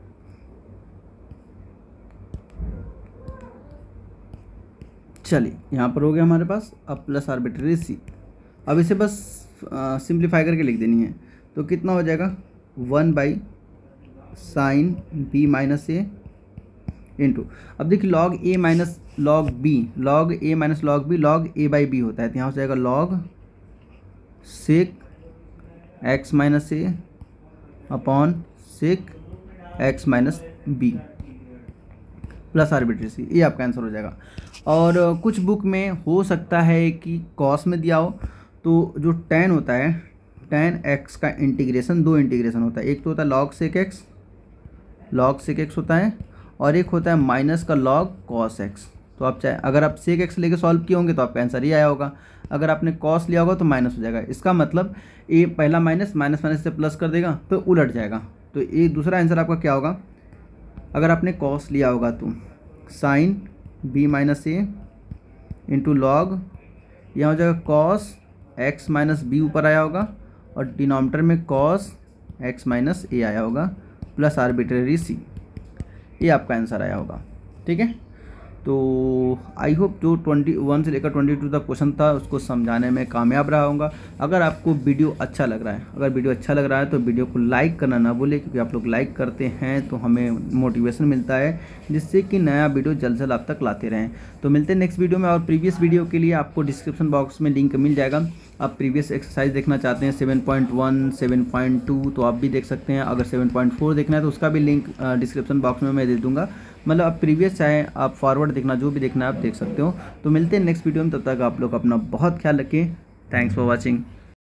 चलिए यहाँ पर हो गया हमारे पास। अब प्लस आर्बिट्रेरी सी, अब इसे बस सिंप्लीफाई करके लिख देनी है। तो कितना हो जाएगा 1 by sine b minus a into, अब देखिए log a minus log b, log a minus log b log a by b होता है, तो यहाँ हो जाएगा log sec x minus a upon sec x minus b plus arbitrary c, ये आपका आंसर हो जाएगा। और कुछ बुक में हो सकता है कि कॉस में दिया हो, तो जो tan होता है, tan x का इंटीग्रेशन, दो इंटीग्रेशन होता है, एक तो होता है log sec x, log sec x होता है, और एक होता है माइनस का log cos x। तो आप चाहे अगर आप sec x लेके सॉल्व किए होंगे तो आपका आंसर ये आया होगा, अगर आपने cos लिया होगा तो माइनस हो जाएगा। इसका मतलब ए पहला माइनस माइनस माइनस से प्लस कर देगा तो उलट जाएगा। तो ये दूसरा आंसर आपका क्या होगा, अगर आपने cos लिया होगा तो sine b minus a into log, यहाँ हो जाएगा cos x माइनस बी ऊपर आया होगा, और डिनोमिनेटर में cos x माइनस ए आया होगा प्लस आर्बिट्रेरी सी, ये आपका आंसर आया होगा। ठीक है, तो आई होप जो 21 से लेकर 22 तक क्वेश्चन था उसको समझाने में कामयाब रहा होगा। अगर आपको वीडियो अच्छा लग रहा है, अगर वीडियो अच्छा लग रहा है तो वीडियो को लाइक करना ना भूलें, क्योंकि आप लोग लाइक करते हैं तो हमें मोटिवेशन मिलता है, जिससे कि नया वीडियो जल्द से जल्द आप तक लाते रहें। तो मिलते हैं नेक्स्ट वीडियो में, और प्रीवियस वीडियो के लिए आपको डिस्क्रिप्शन बॉक्स में लिंक मिल जाएगा। आप प्रीवियस एक्सरसाइज देखना चाहते हैं 7.1 7.2 तो आप भी देख सकते हैं, अगर 7.4 देखना है तो उसका भी लिंक डिस्क्रिप्शन बॉक्स में मैं दे दूंगा। मतलब आप प्रीवियस चाहे आप फॉरवर्ड देखना, जो भी देखना है आप देख सकते हो। तो मिलते हैं नेक्स्ट वीडियो में, तब तक आप लोग अपना बहुत ख्याल रखें। Thanks for watching.